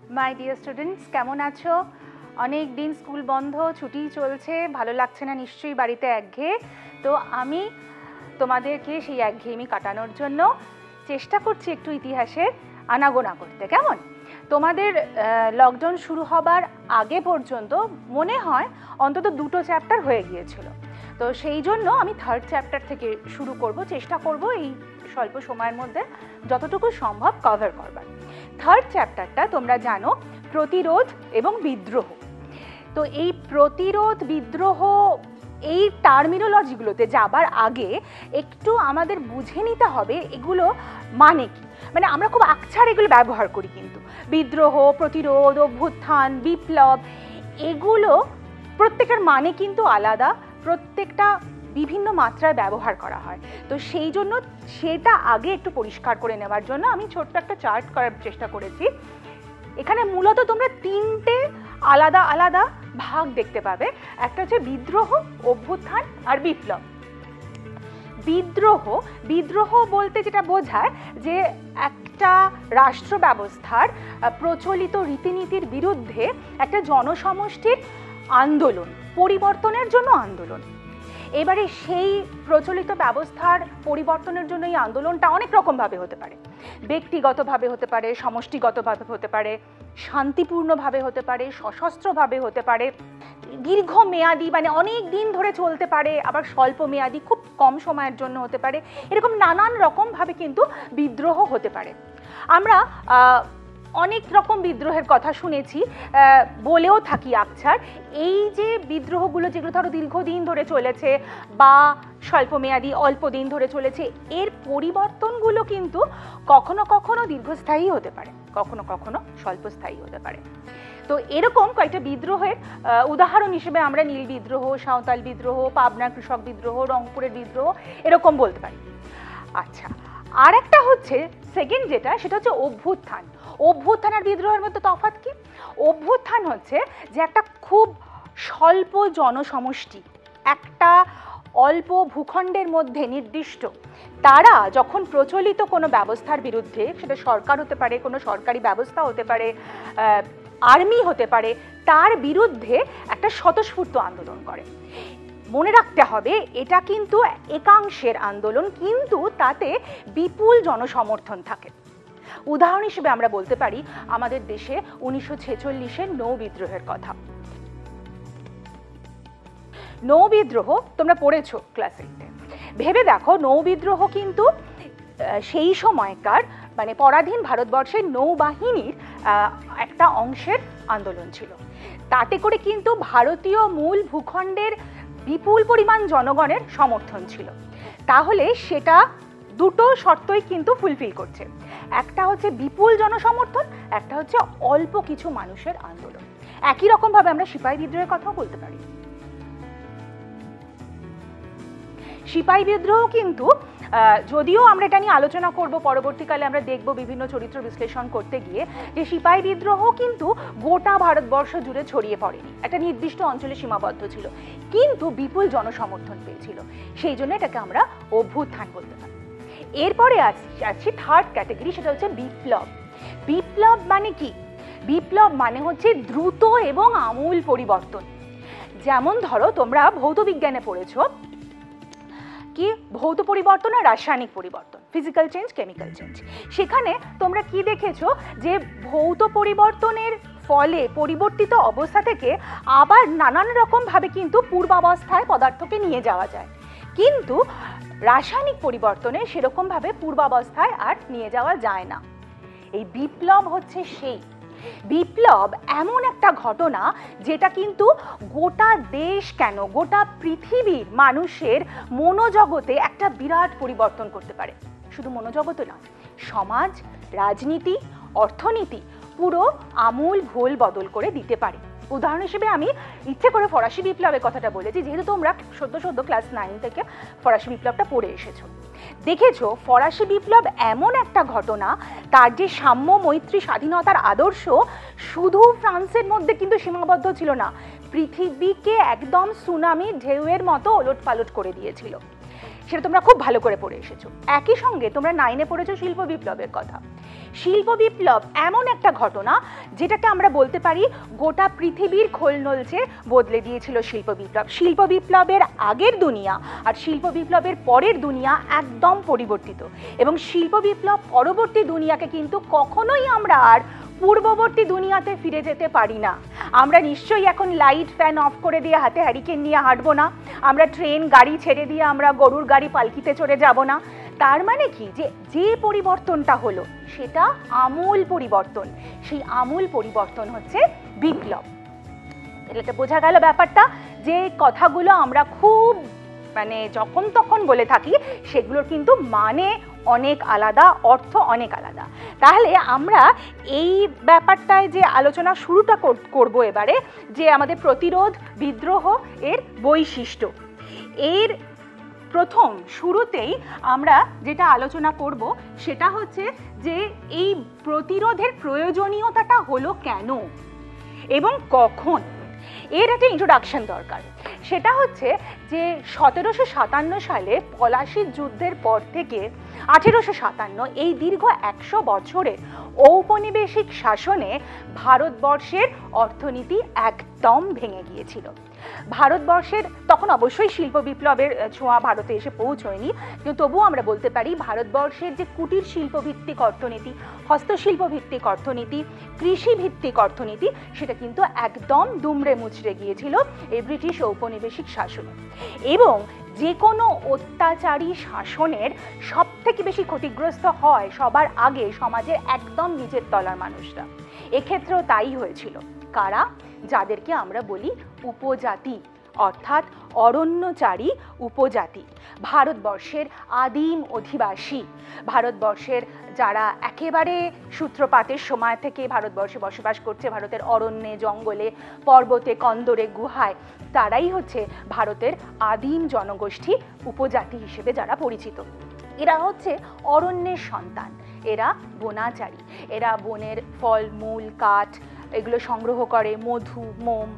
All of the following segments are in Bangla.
মাই ডিয়ার স্টুডেন্টস, কেমন আছো? অনেক দিন স্কুল বন্ধ, ছুটি চলছে, ভালো লাগছে না নিশ্চয়ই, বাড়িতে একঘেয়ে। তো আমি তোমাদেরকে সেই একঘেয়েমি কাটানোর জন্য চেষ্টা করছি একটু ইতিহাসের আনাগোনা করতে। কেমন? তোমাদের লকডাউন শুরু হবার আগে পর্যন্ত মনে হয় অন্তত 2টো চ্যাপ্টার হয়ে গিয়েছিল। তো সেই জন্য আমি 3rd চ্যাপ্টার থেকে শুরু করব, চেষ্টা করব এই স্বল্প সময়ের মধ্যে যতটুকু সম্ভব কভার করবার। 3rd চ্যাপ্টারটা তোমরা জানো প্রতিরোধ এবং বিদ্রোহ। তো এই প্রতিরোধ বিদ্রোহ এই টার্মিনোলজিগুলোতে যাবার আগে একটু আমাদের বুঝে নিতে হবে এগুলো মানে কি। মানে আমরা খুব আকছাড় এগুলো ব্যবহার করি, কিন্তু বিদ্রোহ, প্রতিরোধ, অভ্যুত্থান, বিপ্লব এগুলো প্রত্যেকের মানে কিন্তু আলাদা, প্রত্যেকটা বিভিন্ন মাত্রায় ব্যবহার করা হয়। তো সেই জন্য সেটা আগে একটু পরিষ্কার করে নেওয়ার জন্য আমি ছোট্ট একটা চার্ট করার চেষ্টা করেছি। এখানে মূলত তোমরা 3টে আলাদা আলাদা ভাগ দেখতে পাবে। একটা হচ্ছে বিদ্রোহ, অভ্যুত্থান আর বিপ্লব। বিদ্রোহ বলতে যেটা বোঝায় যে একটা রাষ্ট্র ব্যবস্থার প্রচলিত রীতিনীতির বিরুদ্ধে একটা জনসমষ্টির আন্দোলন, পরিবর্তনের জন্য আন্দোলন। এবারে সেই প্রচলিত ব্যবস্থার পরিবর্তনের জন্য এই আন্দোলনটা অনেক রকমভাবে হতে পারে। ব্যক্তিগতভাবে হতে পারে, সমষ্টিগতভাবে হতে পারে, শান্তিপূর্ণভাবে হতে পারে, সশস্ত্রভাবে হতে পারে, দীর্ঘমেয়াদী মানে অনেক দিন ধরে চলতে পারে, আবার স্বল্প মেয়াদী খুব কম সময়ের জন্য হতে পারে। এরকম নানান রকমভাবে কিন্তু বিদ্রোহ হতে পারে। আমরা অনেক রকম বিদ্রোহের কথা শুনেছি, বলেও থাকি আকছাড়। এই যে বিদ্রোহগুলো যেগুলো ধরো দীর্ঘদিন ধরে চলেছে বা স্বল্পমেয়াদী অল্প দিন ধরে চলেছে, এর পরিবর্তনগুলো কিন্তু কখনো কখনো দীর্ঘস্থায়ী হতে পারে, কখনো কখনো স্বল্পস্থায়ী হতে পারে। তো এরকম কয়েকটা বিদ্রোহের উদাহরণ হিসেবে আমরা নীল বিদ্রোহ, সাঁওতাল বিদ্রোহ, পাবনার কৃষক বিদ্রোহ, রংপুরের বিদ্রোহ এরকম বলতে পারি। আচ্ছা, আর একটা হচ্ছে সেকেন্ড যেটা, সেটা হচ্ছে অভ্যুত্থান। অভ্যুত্থান আর বিদ্রোহের মধ্যে তফাৎ কি? অভ্যুত্থান হচ্ছে যে একটা খুব স্বল্প জনসমষ্টি, একটা অল্প ভূখণ্ডের মধ্যে নির্দিষ্ট, তারা যখন প্রচলিত কোনো ব্যবস্থার বিরুদ্ধে, সেটা সরকার হতে পারে, কোনো সরকারি ব্যবস্থা হতে পারে, আর্মি হতে পারে, তার বিরুদ্ধে একটা স্বতঃস্ফূর্ত আন্দোলন করে। মনে রাখতে হবে এটা কিন্তু একাংশের আন্দোলন, কিন্তু তাতে বিপুল জনসমর্থন থাকে। উদাহরণ হিসেবে আমরা বলতে পারি আমাদের দেশে 1946-এর নৌ বিদ্রোহের কথা। নৌ বিদ্রোহ তোমরা পড়েছো ক্লাস 8-এ। ভেবে দেখো, নৌ বিদ্রোহ কিন্তু সেই সময়কার মানে পরাধীন ভারতবর্ষের নৌবাহিনীর একটা অংশের আন্দোলন ছিল। তাতে করে কিন্তু ভারতীয় মূল ভূখণ্ডের বিপুল পরিমাণ জনগণের সমর্থন ছিল। তাহলে সেটা দুটো শর্তই কিন্তু ফুলফিল করছে। একটা হচ্ছে বিপুল জনসমর্থন, একটা হচ্ছে অল্প কিছু মানুষের আন্দোলন। একই রকমভাবে আমরা সিপাহী বিদ্রোহের কথাও বলতে পারি। সিপাহী বিদ্রোহ কিন্তু যদিও আমরা এটা নিয়ে আলোচনা করব পরবর্তীকালে, আমরা দেখব বিভিন্ন চরিত্র বিশ্লেষণ করতে গিয়ে যে সিপাহী বিদ্রোহ কিন্তু গোটা ভারতবর্ষ জুড়ে ছড়িয়ে পড়েনি, একটা নির্দিষ্ট অঞ্চলে সীমাবদ্ধ ছিল, কিন্তু বিপুল জনসমর্থন পেয়েছিল। সেই জন্য এটাকে আমরা অভ্যুত্থান বলতে পারি। এরপরে আসছি 3rd ক্যাটাগরি, সেটা হচ্ছে বিপ্লব। বিপ্লব মানে কি? বিপ্লব মানে হচ্ছে দ্রুত এবং আমূল পরিবর্তন। যেমন ধরো তোমরা ভৌত বিজ্ঞানে পড়েছো কি ভৌত পরিবর্তন আর রাসায়নিক পরিবর্তন, ফিজিক্যাল চেঞ্জ, কেমিক্যাল চেঞ্জ। সেখানে তোমরা কি দেখেছো যে ভৌত পরিবর্তনের ফলে পরিবর্তিত অবস্থা থেকে আবার নানান রকমভাবে কিন্তু পূর্বাবস্থায় পদার্থকে নিয়ে যাওয়া যায়, কিন্তু রাসায়নিক পরিবর্তনে সেরকমভাবে পূর্বাবস্থায় আর নিয়ে যাওয়া যায় না। এই বিপ্লব হচ্ছে সেই বিপ্লব, এমন একটা ঘটনা যেটা কিন্তু গোটা দেশ কেন গোটা পৃথিবীর মানুষের মনোজগতে একটা বিরাট পরিবর্তন করতে পারে। শুধু মনোজগতে নয়, সমাজ, রাজনীতি, অর্থনীতি পুরো আমূল ভোল বদল করে দিতে পারে। উদাহরণ হিসেবে আমি ইচ্ছে করে ফরাসি বিপ্লবের কথাটা বলেছি, যেহেতু তোমরা সদ্য ক্লাস 9 থেকে ফরাসি বিপ্লবটা পড়ে এসেছো। দেখেছো ফরাসি বিপ্লব এমন একটা ঘটনা, তার যে সাম্য, মৈত্রী, স্বাধীনতার আদর্শ শুধু ফ্রান্সের মধ্যে কিন্তু সীমাবদ্ধ ছিল না, পৃথিবীকে একদম সুনামি ঢেউয়ের মতো ওলটপালট করে দিয়েছিল। সেটা তোমরা খুব ভালো করে পড়ে এসেছো। একই সঙ্গে তোমরা 9-এ পড়েছো শিল্প বিপ্লবের কথা। শিল্প বিপ্লব এমন একটা ঘটনা যেটাকে আমরা বলতে পারি গোটা পৃথিবীর খোলনলচে বদলে দিয়েছিল শিল্প বিপ্লব। শিল্প বিপ্লবের আগের দুনিয়া আর শিল্প বিপ্লবের পরের দুনিয়া একদম পরিবর্তিত, এবং শিল্প বিপ্লব পরবর্তী দুনিয়াকে কিন্তু কখনোই আমরা আর পূর্ববর্তী দুনিয়াতে ফিরে যেতে পারি না। আমরা নিশ্চয়ই এখন লাইট ফ্যান অফ করে দিয়ে হাতে হ্যারিকেন নিয়ে হাঁটবো না, আমরা ট্রেন গাড়ি ছেড়ে দিয়ে আমরা গরুর গাড়ি পালকিতে চড়ে যাব না। তার মানে কি, যে পরিবর্তনটা হলো সেটা আমূল পরিবর্তন। সেই আমূল পরিবর্তন হচ্ছে বিপ্লব। এটা বোঝা গেল ব্যাপারটা, যে কথাগুলো আমরা খুব যখন তখন বলে থাকি, সেগুলোর কিন্তু মানে অনেক আলাদা, অর্থ অনেক আলাদা। তাহলে আমরা এই ব্যাপারটায় যে আলোচনা শুরুটা করব এবারে, যে আমাদের প্রতিরোধ বিদ্রোহ এর বৈশিষ্ট্য, এর প্রথম শুরুতেই আমরা যেটা আলোচনা করব সেটা হচ্ছে যে এই প্রতিরোধের প্রয়োজনীয়তাটা হলো কেন এবং কখন। এর একটা ইন্ট্রোডাকশন দরকার। সেটা হচ্ছে যে 1757 সালে পলাশির যুদ্ধের পর থেকে 1857, এই দীর্ঘ 100 বছরের ঔপনিবেশিক শাসনে ভারতবর্ষের অর্থনীতি একদম ভেঙে গিয়েছিল। ভারতবর্ষের তখন অবশ্যই শিল্প বিপ্লবের ছোঁয়া ভারতে এসে পৌঁছয়নি, কিন্তু তবুও আমরা বলতে পারি ভারতবর্ষের যে কুটির শিল্প ভিত্তিক অর্থনীতি, হস্তশিল্প ভিত্তিক অর্থনীতি, কৃষি ভিত্তিক অর্থনীতি, সেটা কিন্তু একদম দুমড়ে মুচড়ে গিয়েছিল এই ব্রিটিশ ঔপনিবেশিক শাসনে। এবং যে কোনো অত্যাচারী শাসনের সব থেকে বেশি ক্ষতিগ্রস্ত হয় সবার আগে সমাজের একদম নিচের তলার মানুষরা। এক্ষেত্রেও তাই হয়েছিল। কারা? যাদেরকে আমরা বলি উপজাতি, অর্থাৎ অরণ্যচারী উপজাতি, ভারতবর্ষের আদিম অধিবাসী, ভারতবর্ষের যারা একেবারে সূত্রপাতের সময় থেকে ভারতবর্ষে বসবাস করছে, ভারতের অরণ্যে, জঙ্গলে, পর্বতে, কন্দরে, গুহায়, তারাই হচ্ছে ভারতের আদিম জনগোষ্ঠী, উপজাতি হিসেবে যারা পরিচিত। এরা হচ্ছে অরণ্যের সন্তান, এরা বনাচারী, এরা বনের ফল মূল কাঠ এগুলো সংগ্রহ করে, মধু, মোম,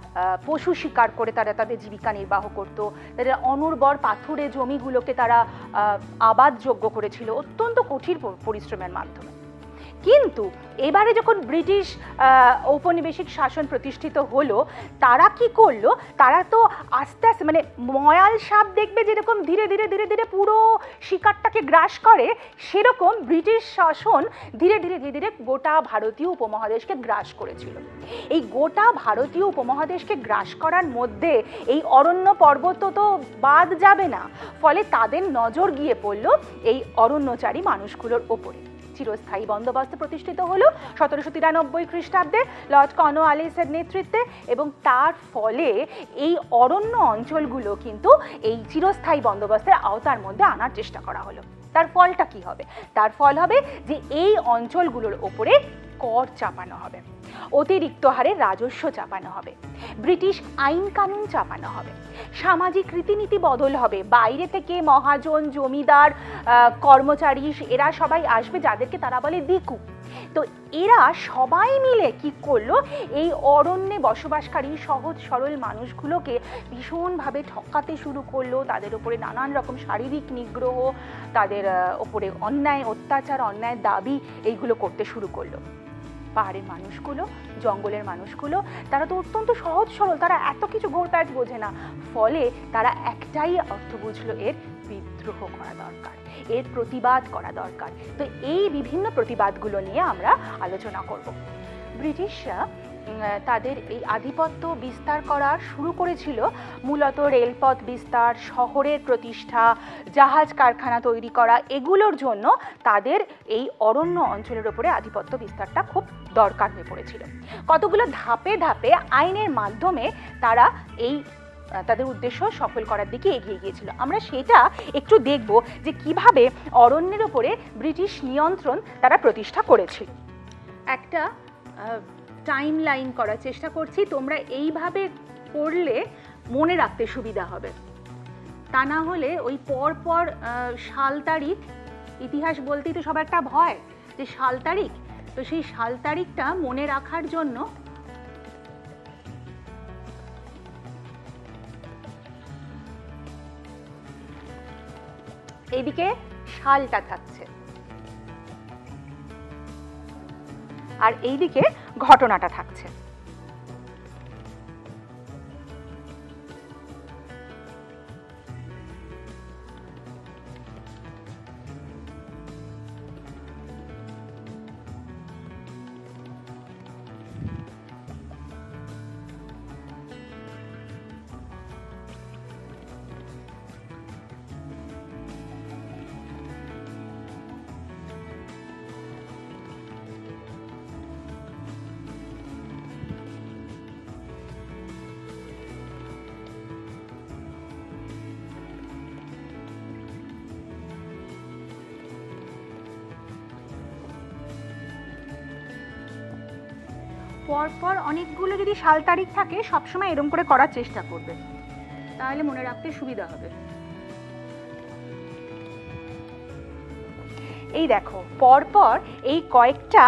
পশু শিকার করে তারা তাদের জীবিকা নির্বাহ করত। তাদের অনুর্বর পাথুরে জমিগুলোকে তারা আবাদযোগ্য করেছিল অত্যন্ত কঠিন পরিশ্রমের মাধ্যমে। কিন্তু এবারে যখন ব্রিটিশ ঔপনিবেশিক শাসন প্রতিষ্ঠিত হলো, তারা কি করলো? তারা তো আস্তে আস্তে ময়াল সাপ দেখবে যেরকম ধীরে ধীরে ধীরে ধীরে পুরো শিকারটাকে গ্রাস করে, সেরকম ব্রিটিশ শাসন ধীরে ধীরে ধীরে ধীরে গোটা ভারতীয় উপমহাদেশকে গ্রাস করেছিল। এই গোটা ভারতীয় উপমহাদেশকে গ্রাস করার মধ্যে এই অরণ্য পর্বত তো বাদ যাবে না। ফলে তাদের নজর গিয়ে পড়লো এই অরণ্যচারী মানুষগুলোর ওপরে। চিরস্থায়ী বন্দোবস্ত প্রতিষ্ঠিত হলো 1793 খ্রিস্টাব্দে লর্ড কর্নওয়ালিসের নেতৃত্বে, এবং তার ফলে এই অরণ্য অঞ্চলগুলো কিন্তু এই চিরস্থায়ী বন্দোবস্তের আওতার মধ্যে আনার চেষ্টা করা হলো। তার ফলটা কি হবে? তার ফল হবে যে এই অঞ্চলগুলোর ওপরে কর চাপানো হবে, অতিরিক্ত হারে রাজস্ব চাপানো হবে, ব্রিটিশ আইন কানুন চাপানো হবে, সামাজিক রীতিনীতি বদল হবে। বাইরে থেকে মহাজন, জমিদার, কর্মচারী এরা সবাই আসবে, যাদেরকে তারা বলে দিকু। তো এরা সবাই মিলে কি করলো? এই অরণ্যে বসবাসকারী সহজ সরল মানুষগুলোকে ভীষণভাবে ঠকাতে শুরু করলো। তাদের উপরে নানান রকম শারীরিক নিগ্রহ, তাদের ওপরে অন্যায় অত্যাচার, অন্যায় দাবি এইগুলো করতে শুরু করলো। পাহাড়ের মানুষগুলো, জঙ্গলের মানুষগুলো, তারা তো অত্যন্ত সহজ সরল, তারা এত কিছু ঘোরপ্যাচ বোঝে না। ফলে তারা একটাই অর্থ বুঝলো, এর বিদ্রোহ করা দরকার, এর প্রতিবাদ করা দরকার। তো এই বিভিন্ন প্রতিবাদগুলো নিয়ে আমরা আলোচনা করব। ব্রিটিশরা তাদের এই আধিপত্য বিস্তার করা শুরু করেছিল মূলত রেলপথ বিস্তার, শহরের প্রতিষ্ঠা, জাহাজ কারখানা তৈরি করা, এগুলোর জন্য তাদের এই অরণ্য অঞ্চলের উপরে আধিপত্য বিস্তারটা খুব দরকার হয়ে পড়েছিল। কতগুলো ধাপে ধাপে আইনের মাধ্যমে তারা এই তাদের উদ্দেশ্য সফল করার দিকে এগিয়ে গিয়েছিল। আমরা সেটা একটু দেখব যে কিভাবে অরণ্যের উপরে ব্রিটিশ নিয়ন্ত্রণ তারা প্রতিষ্ঠা করেছিল। একটা টাইম লাইন করার চেষ্টা করছি, তোমরা এইভাবে করলে মনে রাখতে সুবিধা হবে। তা না হলে ওই পর পর সাল তারিখ, ইতিহাস বলতেই তো সবার একটা ভয় যে সাল তারিখ, তো সেই সাল তারিখটা মনে রাখার জন্য এদিকে সালটা থাকছে। আর এইদিকে ঘটনাটা থাকছে। পরপর অনেকগুলো যদি সাল তারিখ থাকে সবসময় এরকম করে করার চেষ্টা করবে, তাহলে মনে রাখতে সুবিধা হবে। এই দেখো পরপর এই কয়েকটা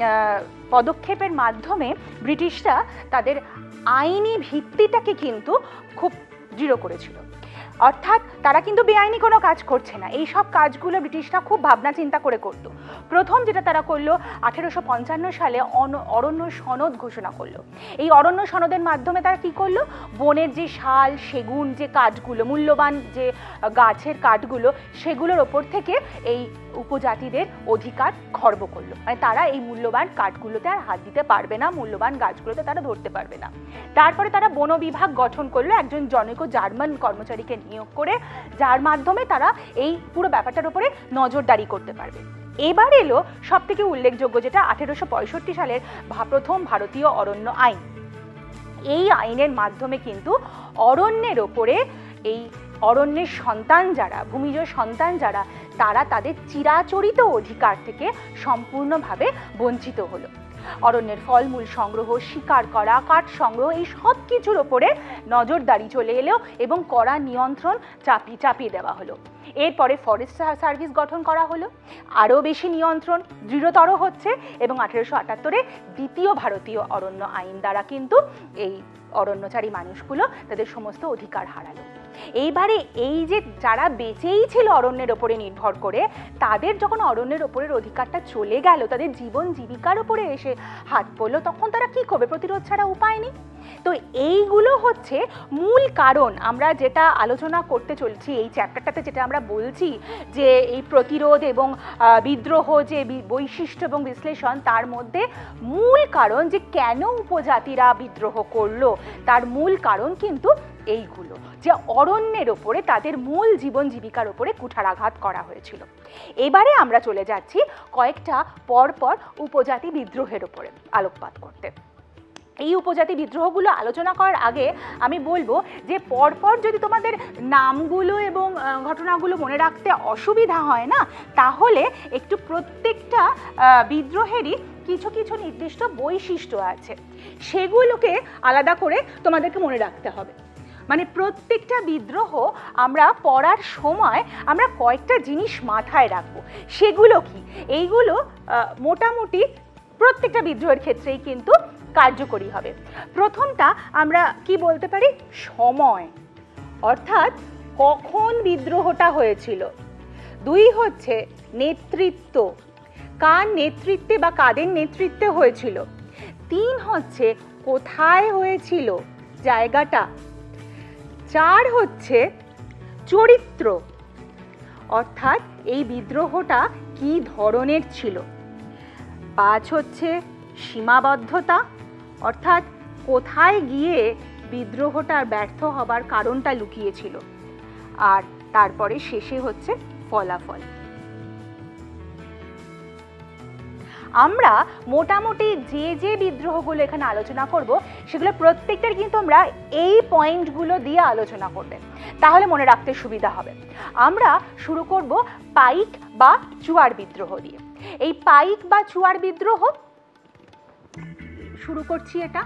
পদক্ষেপের মাধ্যমে ব্রিটিশরা তাদের আইনি ভিত্তিটাকে কিন্তু খুব দৃঢ় করেছিল। অর্থাৎ তারা কিন্তু বেআইনি কোনো কাজ করছে না, এই সব কাজগুলো ব্রিটিশরা খুব ভাবনা চিন্তা করে করত। প্রথম যেটা তারা করলো 1855 সালে অরণ্য সনদ ঘোষণা করলো। এই অরণ্য সনদের মাধ্যমে তারা কি করলো, বনের যে শাল সেগুন যে কাঠগুলো, মূল্যবান যে গাছের কাঠগুলো, সেগুলোর ওপর থেকে এই উপজাতিদের অধিকার খর্ব করলো। মানে তারা এই মূল্যবান কাঠগুলোতে আর হাত দিতে পারবে না, মূল্যবান গাছগুলোতে তারা ধরতে পারবে না। তারপরে তারা বন বিভাগ গঠন করলো, একজন জনৈক জার্মান কর্মচারীকে নিয়োগ করে, যার মাধ্যমে তারা এই পুরো ব্যাপারটার উপরে নজরদারি করতে পারবে। এবার এলো সব থেকে উল্লেখযোগ্য, যেটা 1865 সালের প্রথম ভারতীয় অরণ্য আইন। এই আইনের মাধ্যমে কিন্তু অরণ্যের ওপরে এই অরণ্যের সন্তান যারা, ভূমিজ সন্তান যারা, তারা তাদের চিরাচরিত অধিকার থেকে সম্পূর্ণভাবে বঞ্চিত হলো। অরণ্যের ফলমূল সংগ্রহ, শিকার করা, কাঠ সংগ্রহ, এই সব কিছুর ওপরে নজরদারি চলে এলো এবং কড়া নিয়ন্ত্রণ চাপিয়ে দেওয়া হলো। এরপরে ফরেস্ট সার্ভিস গঠন করা হলো, আরও বেশি নিয়ন্ত্রণ দৃঢ়তর হচ্ছে এবং 1878-এ দ্বিতীয় ভারতীয় অরণ্য আইন দ্বারা কিন্তু এই অরণ্যচারী মানুষগুলো তাদের সমস্ত অধিকার হারালো। এইবারে এই যে যারা বেঁচেই ছিল অরণ্যের ওপরে নির্ভর করে, তাদের যখন অরণ্যের ওপরের অধিকারটা চলে গেল, তাদের জীবন জীবিকার ওপরে এসে হাত পড়লো, তখন তারা কি করবে? প্রতিরোধ ছাড়া উপায় নেই। তো এইগুলো হচ্ছে মূল কারণ। আমরা যেটা আলোচনা করতে চলছি এই চ্যাপ্টারটাতে, যেটা আমরা বলছি যে এই প্রতিরোধ এবং বিদ্রোহ যে বৈশিষ্ট্য এবং বিশ্লেষণ, তার মধ্যে মূল কারণ যে কেন উপজাতিরা বিদ্রোহ করলো, তার মূল কারণ কিন্তু এইগুলো, যে অরণ্যের ওপরে তাদের মূল জীবন জীবিকার ওপরে কুঠারাঘাত করা হয়েছিল। এবারে আমরা চলে যাচ্ছি কয়েকটা পরপর উপজাতি বিদ্রোহের ওপরে আলোকপাত করতে। এই উপজাতি বিদ্রোহগুলো আলোচনা করার আগে আমি বলবো যে পরপর যদি তোমাদের নামগুলো এবং ঘটনাগুলো মনে রাখতে অসুবিধা হয় না, তাহলে একটু প্রত্যেকটা বিদ্রোহেরই কিছু কিছু নির্দিষ্ট বৈশিষ্ট্য আছে, সেগুলোকে আলাদা করে তোমাদেরকে মনে রাখতে হবে। মানে প্রত্যেকটা বিদ্রোহ আমরা পড়ার সময় আমরা কয়েকটা জিনিস মাথায় রাখবো। সেগুলো কি? এইগুলো মোটামুটি প্রত্যেকটা বিদ্রোহের ক্ষেত্রেই কিন্তু কার্যকরী হবে। প্রথমটা আমরা কি বলতে পারি? সময়, অর্থাৎ কখন বিদ্রোহটা হয়েছিল। দুই হচ্ছে নেতৃত্ব, কার নেতৃত্বে বা কাদের নেতৃত্বে হয়েছিল। তিন হচ্ছে কোথায় হয়েছিল, জায়গাটা। চার হচ্ছে চরিত্র, অর্থাৎ এই বিদ্রোহটা কি ধরনের ছিল। পাঁচ হচ্ছে সীমাবদ্ধতা, অর্থাৎ কোথায় গিয়ে বিদ্রোহটার ব্যর্থ হবার কারণটা লুকিয়েছিল। আর তারপরে শেষে হচ্ছে ফলাফল। আমরা মোটামুটি যে যে বিদ্রোহগুলো এখানে আলোচনা করব, সেগুলো প্রত্যেকটার কিন্তু আমরা এই পয়েন্টগুলো দিয়ে আলোচনা করবে, তাহলে মনে রাখতে সুবিধা হবে। আমরা শুরু করব পাইক বা চুয়ার বিদ্রোহ দিয়ে। এই পাইক বা চুয়ার বিদ্রোহ শুরু করছি। এটা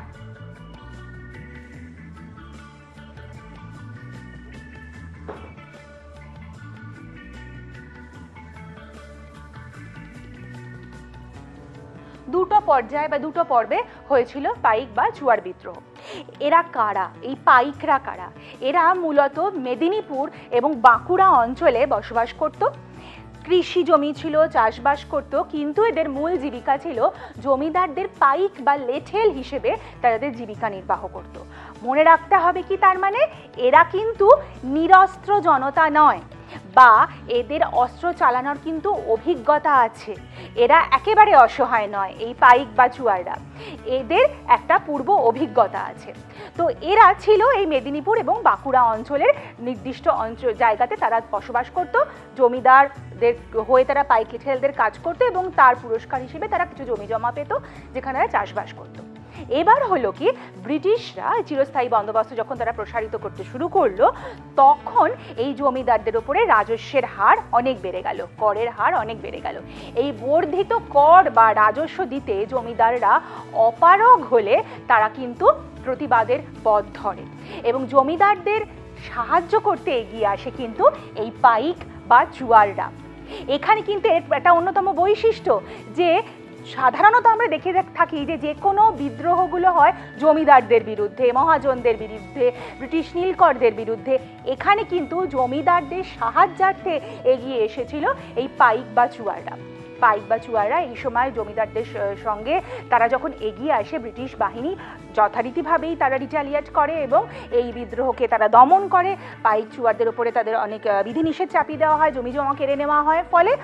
দুটো পর্যায়ে বা দুটো পর্বে হয়েছিল পাইক বা চুয়ার বিদ্রোহ। এরা কারা? এই পাইকরা কারা? এরা মূলত মেদিনীপুর এবং বাঁকুড়া অঞ্চলে বসবাস করত। কৃষি জমি ছিল, চাষবাস করতো, কিন্তু এদের মূল জীবিকা ছিল জমিদারদের পাইক বা লেঠেল হিসেবে তাদের জীবিকা নির্বাহ করত। মনে রাখতে হবে কি তার মানে, এরা কিন্তু নিরস্ত্র জনতা নয়, বা এদের অস্ত্র চালানোর কিন্তু অভিজ্ঞতা আছে, এরা একেবারে অসহায় নয়। এই পাইক বা চুয়াররা, এদের একটা পূর্ব অভিজ্ঞতা আছে। তো এরা ছিল এই মেদিনীপুর এবং বাঁকুড়া অঞ্চলের নির্দিষ্ট জায়গাতে তারা বসবাস করত। জমিদারদের হয়ে তারা পাইক লেঠেলদের কাজ করতো এবং তার পুরস্কার হিসেবে তারা কিছু জমি জমা পেত, যেখানে তারা চাষবাস করতো। এবার হলো কি, ব্রিটিশরা চিরস্থায়ী বন্দোবস্ত যখন তারা প্রসারিত করতে শুরু করলো, তখন এই জমিদারদের উপরে রাজস্বের হার অনেক বেড়ে গেল, করের হার অনেক বেড়ে গেল। এই বর্ধিত কর বা রাজস্ব দিতে জমিদাররা অপারগ হলে তারা কিন্তু প্রতিবাদের পথ ধরে এবং জমিদারদের সাহায্য করতে এগিয়ে আসে কিন্তু এই পাইক বা চুয়াররা। এখানে কিন্তু একটা অন্যতম বৈশিষ্ট্য যে সাধারণত আমরা দেখে থাকি যে কোনো বিদ্রোহগুলো হয় জমিদারদের বিরুদ্ধে, মহাজনদের বিরুদ্ধে, ব্রিটিশ নীলকরদের বিরুদ্ধে। এখানে কিন্তু জমিদারদের সাহায্যার্থে এগিয়ে এসেছিল এই পাইক বা চুয়াররা। পাইক বা চুয়াররা এই সময় জমিদারদের সঙ্গে তারা যখন এগিয়ে আসে, ব্রিটিশ বাহিনী যথারীতিভাবেই তারা রিটালিয়েট করে এবং এই বিদ্রোহকে তারা দমন করে। পাইক চুয়ারদের উপরে তাদের অনেক বিধিনিষেধ চাপিয়ে দেওয়া হয়, জমি জমা কেড়ে নেওয়া হয়, ফলে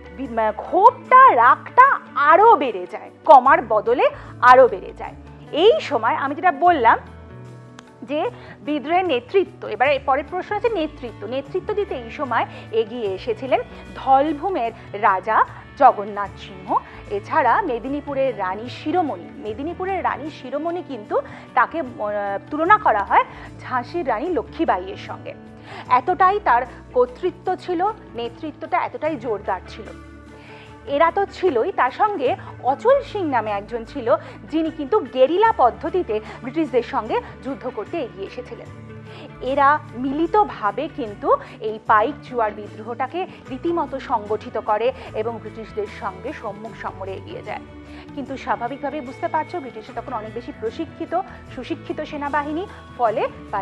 ক্ষোভটা, রাগটা আরও বেড়ে যায়, কমার বদলে আরও বেড়ে যায়। এই সময় আমি যেটা বললাম যে বিদ্রোহের নেতৃত্ব, এবারে পরের প্রশ্ন আছে নেতৃত্ব দিতে এই সময় এগিয়ে এসেছিলেন ধলভূমের রাজা জগন্নাথ সিংহ, এছাড়া মেদিনীপুরের রানী শিরোমণি। মেদিনীপুরের রানী শিরোমণি কিন্তু তাকে তুলনা করা হয় ঝাঁসির রানী লক্ষ্মীবাঈয়ের সঙ্গে। এতটাই তার কর্তৃত্ব ছিল, নেতৃত্বটা এতটাই জোরদার ছিল। এরা তো ছিলই, তার সঙ্গে অচল সিং নামে একজন ছিল, যিনি কিন্তু গেরিলা পদ্ধতিতে ব্রিটিশদের সঙ্গে যুদ্ধ করতে এগিয়ে এসেছিলেন। এরা মিলিতভাবে কিন্তু এই পাইক চুয়ার বিদ্রোহটাকে রীতিমতো সংগঠিত করে এবং ব্রিটিশদের সঙ্গে সম্মুখ সমরে এগিয়ে যায়। কিন্তু স্বাভাবিকভাবে বুঝতে পারছো, ব্রিটিশরা তখন অনেক বেশি প্রশিক্ষিত, সুশিক্ষিত সেনাবাহিনী, ফলে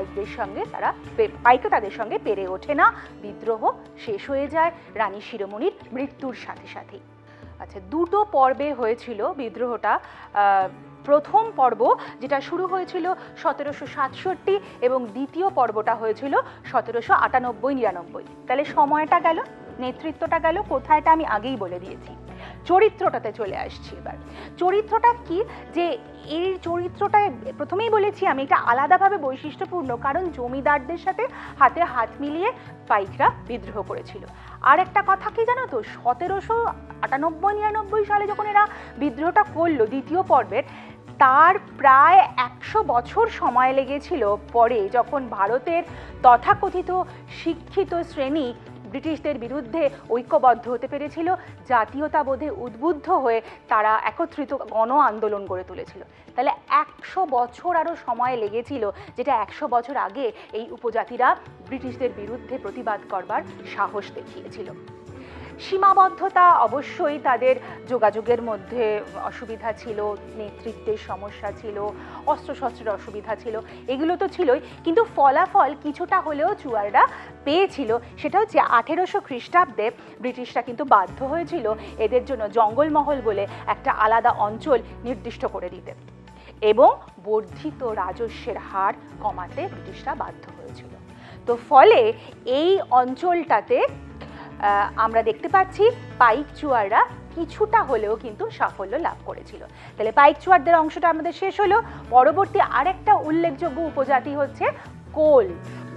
পাইকও তাদের সঙ্গে পেরে ওঠে না। বিদ্রোহ শেষ হয়ে যায় রানী শিরোমণির মৃত্যুর সাথে সাথেই। আচ্ছা, দুটো পর্বে হয়েছিল বিদ্রোহটা। প্রথম পর্ব যেটা শুরু হয়েছিল 1767 এবং দ্বিতীয় পর্বটা হয়েছিল 1798-99। তাহলে সময়টা গেল, নেতৃত্বটা গেল, কোথায়টা আমি আগেই বলে দিয়েছি। চরিত্রটাতে চলে আসছি এবার। চরিত্রটা কি, যে এই চরিত্রটায় প্রথমেই বলেছি আমি এটা আলাদাভাবে বৈশিষ্ট্যপূর্ণ, কারণ জমিদারদের সাথে হাতে হাত মিলিয়ে পাইকরা বিদ্রোহ করেছিল। আর একটা কথা কি জানো তো, 1798-99 সালে যখন এরা বিদ্রোহটা করলো দ্বিতীয় পর্বের, তার প্রায় 100 বছর সময় লেগেছিল পরে, যখন ভারতের তথাকথিত শিক্ষিত শ্রেণী ব্রিটিশদের বিরুদ্ধে ঐক্যবদ্ধ হতে পেরেছিল, জাতীয়তাবোধে উদ্বুদ্ধ হয়ে তারা একত্রিত গণ আন্দোলন গড়ে তুলেছিল। তাহলে 100 বছর আরও সময় লেগেছিল, যেটা 100 বছর আগে এই উপজাতিরা ব্রিটিশদের বিরুদ্ধে প্রতিবাদ করবার সাহস দেখিয়েছিল। সীমাবদ্ধতা, অবশ্যই তাদের যোগাযোগের মধ্যে অসুবিধা ছিল, নেতৃত্বের সমস্যা ছিল, অস্ত্রশস্ত্রের অসুবিধা ছিল, এগুলো তো ছিলই। কিন্তু ফলাফল কিছুটা হলেও চুয়াররা পেয়েছিল। সেটা হচ্ছে 1800 খ্রিস্টাব্দে ব্রিটিশরা কিন্তু বাধ্য হয়েছিল এদের জন্য জঙ্গলমহল বলে একটা আলাদা অঞ্চল নির্দিষ্ট করে দিতে, এবং বর্ধিত রাজস্বের হার কমাতে ব্রিটিশরা বাধ্য হয়েছিল। তো ফলে এই অঞ্চলটাতে আমরা দেখতে পাচ্ছি পাইক চুয়াররা কিছুটা হলেও কিন্তু সাফল্য লাভ করেছিল। তাহলে পাইক চুয়ারদের অংশটা আমাদের শেষ হলো। পরবর্তী আরেকটা উল্লেখযোগ্য উপজাতি হচ্ছে কোল।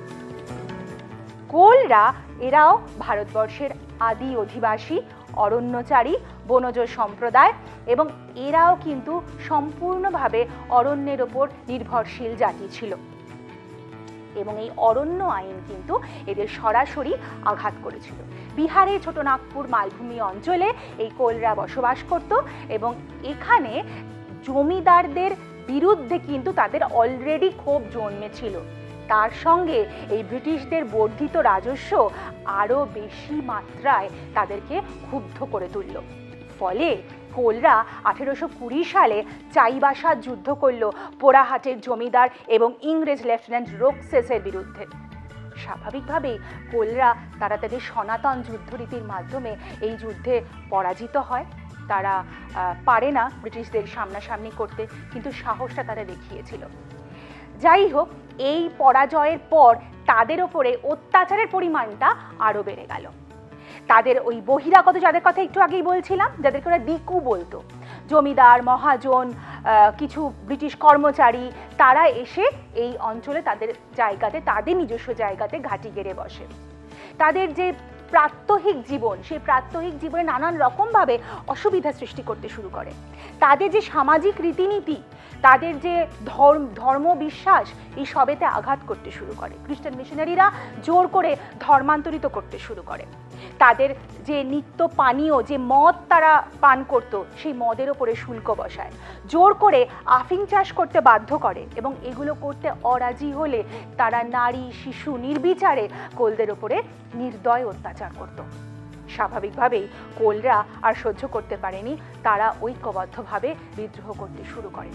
কোলরা, এরাও ভারতবর্ষের আদি অধিবাসী, অরণ্যচারী, বনজ সম্প্রদায়, এবং এরাও কিন্তু সম্পূর্ণভাবে অরণ্যের ওপর নির্ভরশীল জাতি ছিল, এবং এই অরণ্য আইন কিন্তু এদের সরাসরি আঘাত করেছিল। বিহারে ছোটনাগপুর মালভূমি অঞ্চলে এই কোলরা বসবাস করত, এবং এখানে জমিদারদের বিরুদ্ধে কিন্তু তাদের অলরেডি ক্ষোভ জন্মেছিল। তার সঙ্গে এই ব্রিটিশদের বর্ধিত রাজস্ব আরও বেশি মাত্রায় তাদেরকে ক্ষুব্ধ করে তুলল। ফলে কোলরা 1820 সালে চাইবাসার যুদ্ধ করল পোড়াহাটের জমিদার এবং ইংরেজ লেফটেন্যান্ট রোকসেসের বিরুদ্ধে। স্বাভাবিকভাবেই কোলরা তারা তাদের সনাতন যুদ্ধরীতির মাধ্যমে এই যুদ্ধে পরাজিত হয়। তারা পারে না ব্রিটিশদের সামনাসামনি করতে, কিন্তু সাহসটা তারা দেখিয়েছিল। যাই হোক, এই পরাজয়ের পর তাদের ওপরে অত্যাচারের পরিমাণটা আরও বেড়ে গেল। তাদের ওই বহিরাগত, যাদের কথা একটু আগেই বলছিলাম, যাদেরকে ওরা দিকু বলতো, জমিদার, মহাজন, কিছু ব্রিটিশ কর্মচারী, তারা এসে এই অঞ্চলে তাদের জায়গাতে, তাদের নিজস্ব জায়গাতে ঘাঁটি গেড়ে বসে। তাদের যে প্রাত্যহিক জীবন, সেই প্রাত্যহিক জীবনে নানান রকমভাবে অসুবিধা সৃষ্টি করতে শুরু করে। তাদের যে সামাজিক রীতিনীতি, তাদের যে ধর্ম বিশ্বাস, এই সবেতে আঘাত করতে শুরু করে। খ্রিস্টান মিশনারিরা জোর করে ধর্মান্তরিত করতে শুরু করে। তাদের যে নিত্য পানীয়, যে মদ তারা পান করত, সেই মদের ওপরে শুল্ক বসায়, জোর করে আফিং চাষ করতে বাধ্য করে, এবং এগুলো করতে অরাজি হলে তারা নারী, শিশু নির্বিচারে কোলদের ওপরে নির্দয় অত্যাচার করত। স্বাভাবিকভাবেই কোলরা আর সহ্য করতে পারেনি, তারা ঐক্যবদ্ধভাবে বিদ্রোহ করতে শুরু করে।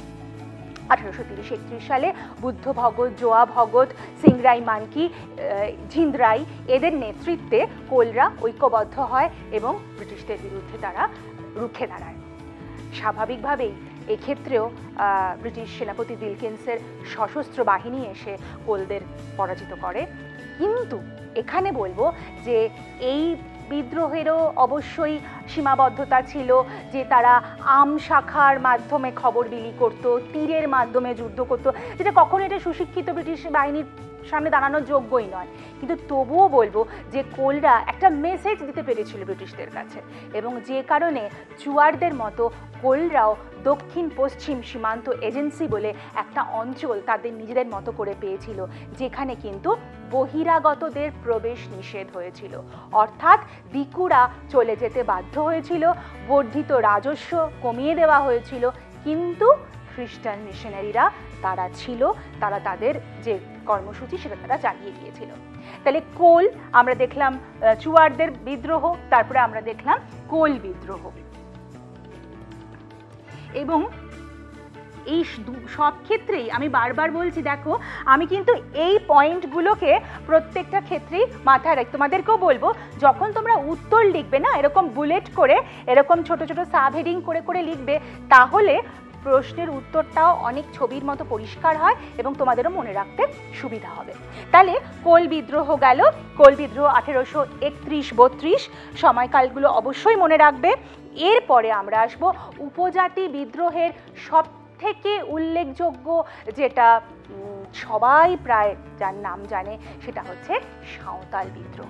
1830-31 সালে বুদ্ধ ভগত, জোয়া ভগত, সিংরাই মানকি, ঝিন্দ্রাই, এদের নেতৃত্বে কোলরা ঐক্যবদ্ধ হয় এবং ব্রিটিশদের বিরুদ্ধে তারা রুখে দাঁড়ায়। স্বাভাবিকভাবেই এক্ষেত্রেও ব্রিটিশ সেনাপতি উইলকিন্সের সশস্ত্র বাহিনী এসে কোলদের পরাজিত করে। কিন্তু এখানে বলবো যে এই বিদ্রোহেরও অবশ্যই সীমাবদ্ধতা ছিল, যে তারা আম শাখার মাধ্যমে খবর বিলি করত, তীরের মাধ্যমে যুদ্ধ করত, যেটা কখনো এটা সুশিক্ষিত ব্রিটিশ বাহিনীর সামনে দাঁড়ানোর যোগ্যই নয়। কিন্তু তবুও বলবো যে কোলরা একটা মেসেজ দিতে পেরেছিল ব্রিটিশদের কাছে, এবং যে কারণে চুয়ারদের মতো কোলরাও দক্ষিণ পশ্চিম সীমান্ত এজেন্সি বলে একটা অঞ্চল তাদের নিজেদের মতো করে পেয়েছিল, যেখানে কিন্তু বহিরাগতদের প্রবেশ নিষেধ হয়েছিল। অর্থাৎ দিকুরা চলে যেতে বাধ্য হয়েছিল, বর্ধিত রাজস্ব কমিয়ে দেওয়া হয়েছিল, কিন্তু খ্রিস্টান মিশনারিরা তারা ছিল, তারা তাদের যে কর্মসূচি সেটা তারা চালিয়ে গিয়েছিল। তাহলে কোল আমরা দেখলাম, চুয়ারদের বিদ্রোহ, তারপরে আমরা দেখলাম কোল বিদ্রোহ। এবং এই সব ক্ষেত্রেই আমি বারবার বলছি, দেখো আমি কিন্তু এই পয়েন্টগুলোকে প্রত্যেকটা ক্ষেত্রেই মাথায় রাখি। তোমাদেরকেও বলবো, যখন তোমরা উত্তর লিখবে না, এরকম বুলেট করে, এরকম ছোট ছোট সাব হেডিং করে করে লিখবে, তাহলে প্রশ্নের উত্তরটাও অনেক ছবির মতো পরিষ্কার হয় এবং তোমাদেরও মনে রাখতে সুবিধা হবে। তাহলে কোল বিদ্রোহ গেল। কোল বিদ্রোহ 1831-32, সময়কালগুলো অবশ্যই মনে রাখবে। এরপরে আমরা আসবো উপজাতি বিদ্রোহের সব থেকে উল্লেখযোগ্য, যেটা সবাই প্রায় যার নাম জানে, সেটা হচ্ছে সাঁওতাল বিদ্রোহ।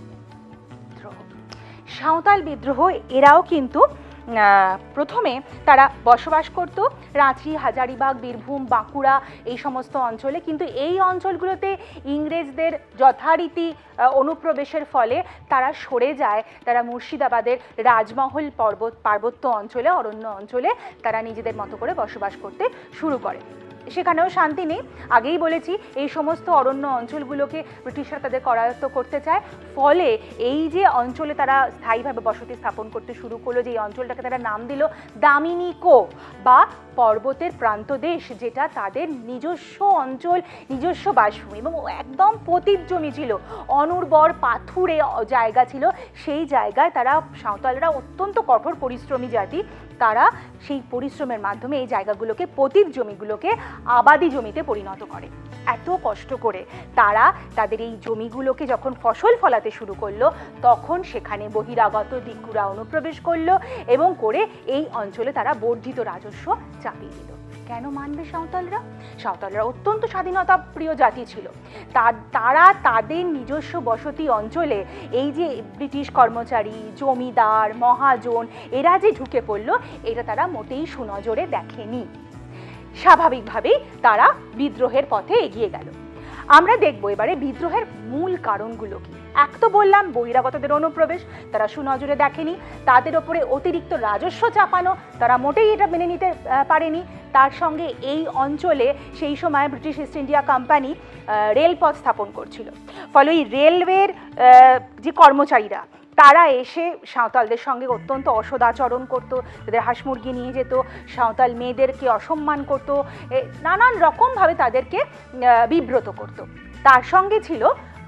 সাঁওতাল বিদ্রোহ, এরাও কিন্তু প্রথমে তারা বসবাস করত রাঁচি, হাজারিবাগ, বীরভূম, বাঁকুড়া, এই সমস্ত অঞ্চলে। কিন্তু এই অঞ্চলগুলোতে ইংরেজদের যথারীতি অনুপ্রবেশের ফলে তারা সরে যায়, তারা মুর্শিদাবাদের রাজমহল পার্বত্য অঞ্চলে, অরণ্য অঞ্চলে তারা নিজেদের মতো করে বসবাস করতে শুরু করে। সেখানেও শান্তি নেই। আগেই বলেছি, এই সমস্ত অরণ্য অঞ্চলগুলোকে ব্রিটিশরা তাদের করায়ত্ত করতে চায়। ফলে এই যে অঞ্চলে তারা স্থায়ীভাবে বসতি স্থাপন করতে শুরু করলো, যে এই অঞ্চলটাকে তারা নাম দিল দামিনিকো বা পর্বতের প্রান্তদেশ, যেটা তাদের নিজস্ব অঞ্চল, নিজস্ব বাসভূমি, এবং একদম পতিত জমি ছিল, অনুর্বর পাথুরে জায়গা ছিল। সেই জায়গায় তারা, সাঁওতালরা অত্যন্ত কঠোর পরিশ্রমী জাতি, তারা সেই পরিশ্রমের মাধ্যমে এই জায়গাগুলোকে, পতিত জমিগুলোকে আবাদি জমিতে পরিণত করে। এত কষ্ট করে তারা তাদের এই জমিগুলোকে যখন ফসল ফলাতে শুরু করলো, তখন সেখানে বহিরাগত দিকুরা অনুপ্রবেশ করলো এবং করে এই অঞ্চলে তারা বর্ধিত রাজস্ব চাপিয়ে দিল। কেন মানবে সাঁওতালরা? সাঁওতালরা অত্যন্ত স্বাধীনতা প্রিয় জাতি ছিল। তারা তাদের নিজস্ব বসতি অঞ্চলে এই যে ব্রিটিশ কর্মচারী, জমিদার, মহাজন, এরা যে ঢুকে পড়লো, এটা তারা মোটেই সুনজরে দেখেনি। স্বাভাবিকভাবেই তারা বিদ্রোহের পথে এগিয়ে গেল। আমরা দেখব এবারে বিদ্রোহের মূল কারণগুলো কি। এক তো বললাম বহিরাগতদের অনুপ্রবেশ, তারা সুনজরে দেখেনি, তাদের ওপরে অতিরিক্ত রাজস্ব চাপানো, তারা মোটেই এটা মেনে নিতে পারেনি। তার সঙ্গে এই অঞ্চলে সেই সময় ব্রিটিশ ইস্ট ইন্ডিয়া কোম্পানি রেলপথ স্থাপন করছিল। ফলে এই রেলওয়ের যে কর্মচারীরা, তারা এসে সাঁওতালদের সঙ্গে অত্যন্ত অসদাচরণ করতো, তাদের হাঁস মুরগি নিয়ে যেত, সাঁওতাল মেয়েদেরকে অসম্মান করতো, নানান রকমভাবে তাদেরকে বিব্রত করত। তার সঙ্গে ছিল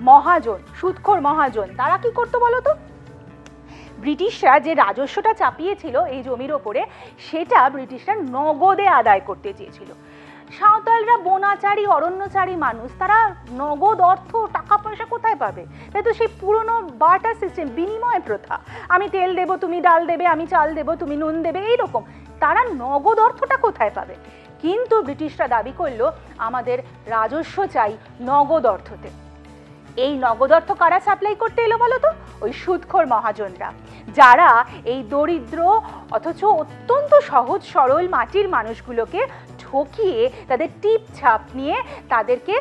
মহাজন, সুদখোর মহাজন, তারা কি করতো বলো তো? ব্রিটিশরা যে রাজস্বটা চাপিয়েছিল এই জমির ওপরে, সেটা ব্রিটিশরা নগদে আদায় করতে চেয়েছিল। সাঁওতালরা বনাচারী, অরণ্যচারী মানুষ, তারা নগদ অর্থ, টাকা পয়সা কোথায় পাবে? তাই তো সেই পুরনো বার্টার সিস্টেম, বিনিময় প্রথা, আমি তেল দেবো তুমি ডাল দেবে, আমি চাল দেবো তুমি নুন দেবে, এইরকম। তারা নগদ অর্থটা কোথায় পাবে? কিন্তু ব্রিটিশরা দাবি করলো আমাদের রাজস্ব চাই নগদ অর্থতে। এই নগদ অর্থ কারা সাপ্লাই করতে এলো বলো তো? ওই সুদখোর মহাজনরা, যারা এই দরিদ্র অথচ অত্যন্ত সহজ সরল মাটির মানুষগুলোকে ঠকিয়ে তাদের টিপ ছাপ নিয়ে তাদেরকে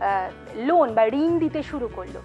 লোন বা ঋণ দিতে শুরু করলো।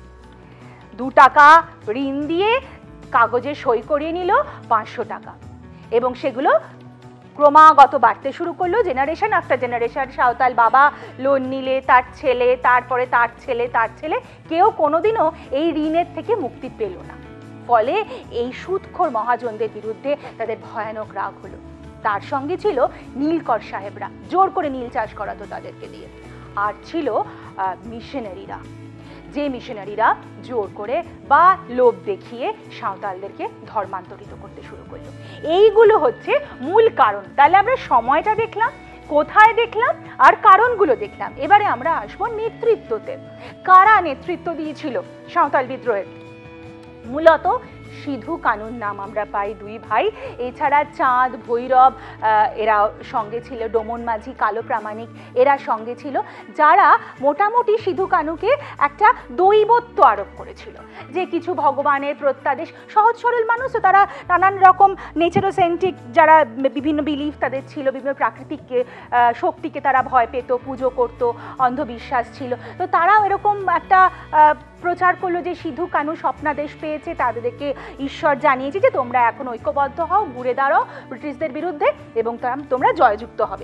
2 টাকা ঋণ দিয়ে কাগজে সই করিয়ে নিল 500 টাকা, এবং সেগুলো ক্রমাগত বাড়তে শুরু করলো, জেনারেশন আফটার জেনারেশন। সাঁওতাল বাবা লোন নিলে, তার ছেলে, তারপরে তার ছেলে, তার ছেলে, কেউ কোনোদিনও এই ঋণের থেকে মুক্তি পেল না। ফলে এই সুদখোর মহাজনদের বিরুদ্ধে তাদের ভয়ানক রাগ হলো। তার সঙ্গে ছিল নীলকর সাহেবরা, জোর করে নীল চাষ করাতো তাদেরকে দিয়ে। আর ছিল মিশনারিরা, যে মিশনারিরা জোর করে বা লোভ দেখিয়ে সাঁওতালদেরকে ধর্মান্তরিত করতে শুরু করলো। এইগুলো হচ্ছে মূল কারণ। তাহলে আমরা সময়টা দেখলাম, কোথায় দেখলাম, আর কারণগুলো দেখলাম। এবারে আমরা আসবো নেতৃত্বতে। কারা নেতৃত্ব দিয়েছিল সাঁওতাল বিদ্রোহের? মূলত সিধু কানুর নাম আমরা পাই 2 ভাই। এছাড়া চাঁদ, ভৈরব, এরা সঙ্গে ছিল, ডোমন মাঝি, কালো প্রামাণিক, এরা সঙ্গে ছিল, যারা মোটামুটি সিধু কানুকে একটা দৈবত্ব আরোপ করেছিল, যে কিছু ভগবানের প্রত্যাদেশ। সহজ সরল মানুষ, তো তারা নানান রকম নেচারোসেন্ট্রিক, যারা বিভিন্ন বিলিফ তাদের ছিল, বিভিন্ন প্রাকৃতিক শক্তিকে তারা ভয় পেত, পুজো করত, অন্ধবিশ্বাস ছিল। তো তারাও এরকম একটা প্রচার করলো যে সিধু কানু স্বপ্নাদেশ পেয়েছে, তাদেরকে ঈশ্বর জানিয়েছে যে তোমরা এখন ঐক্যবদ্ধ হও, ঘুরে দাঁড়াও ব্রিটিশদের বিরুদ্ধে, এবং তোমরা জয়যুক্ত হবে।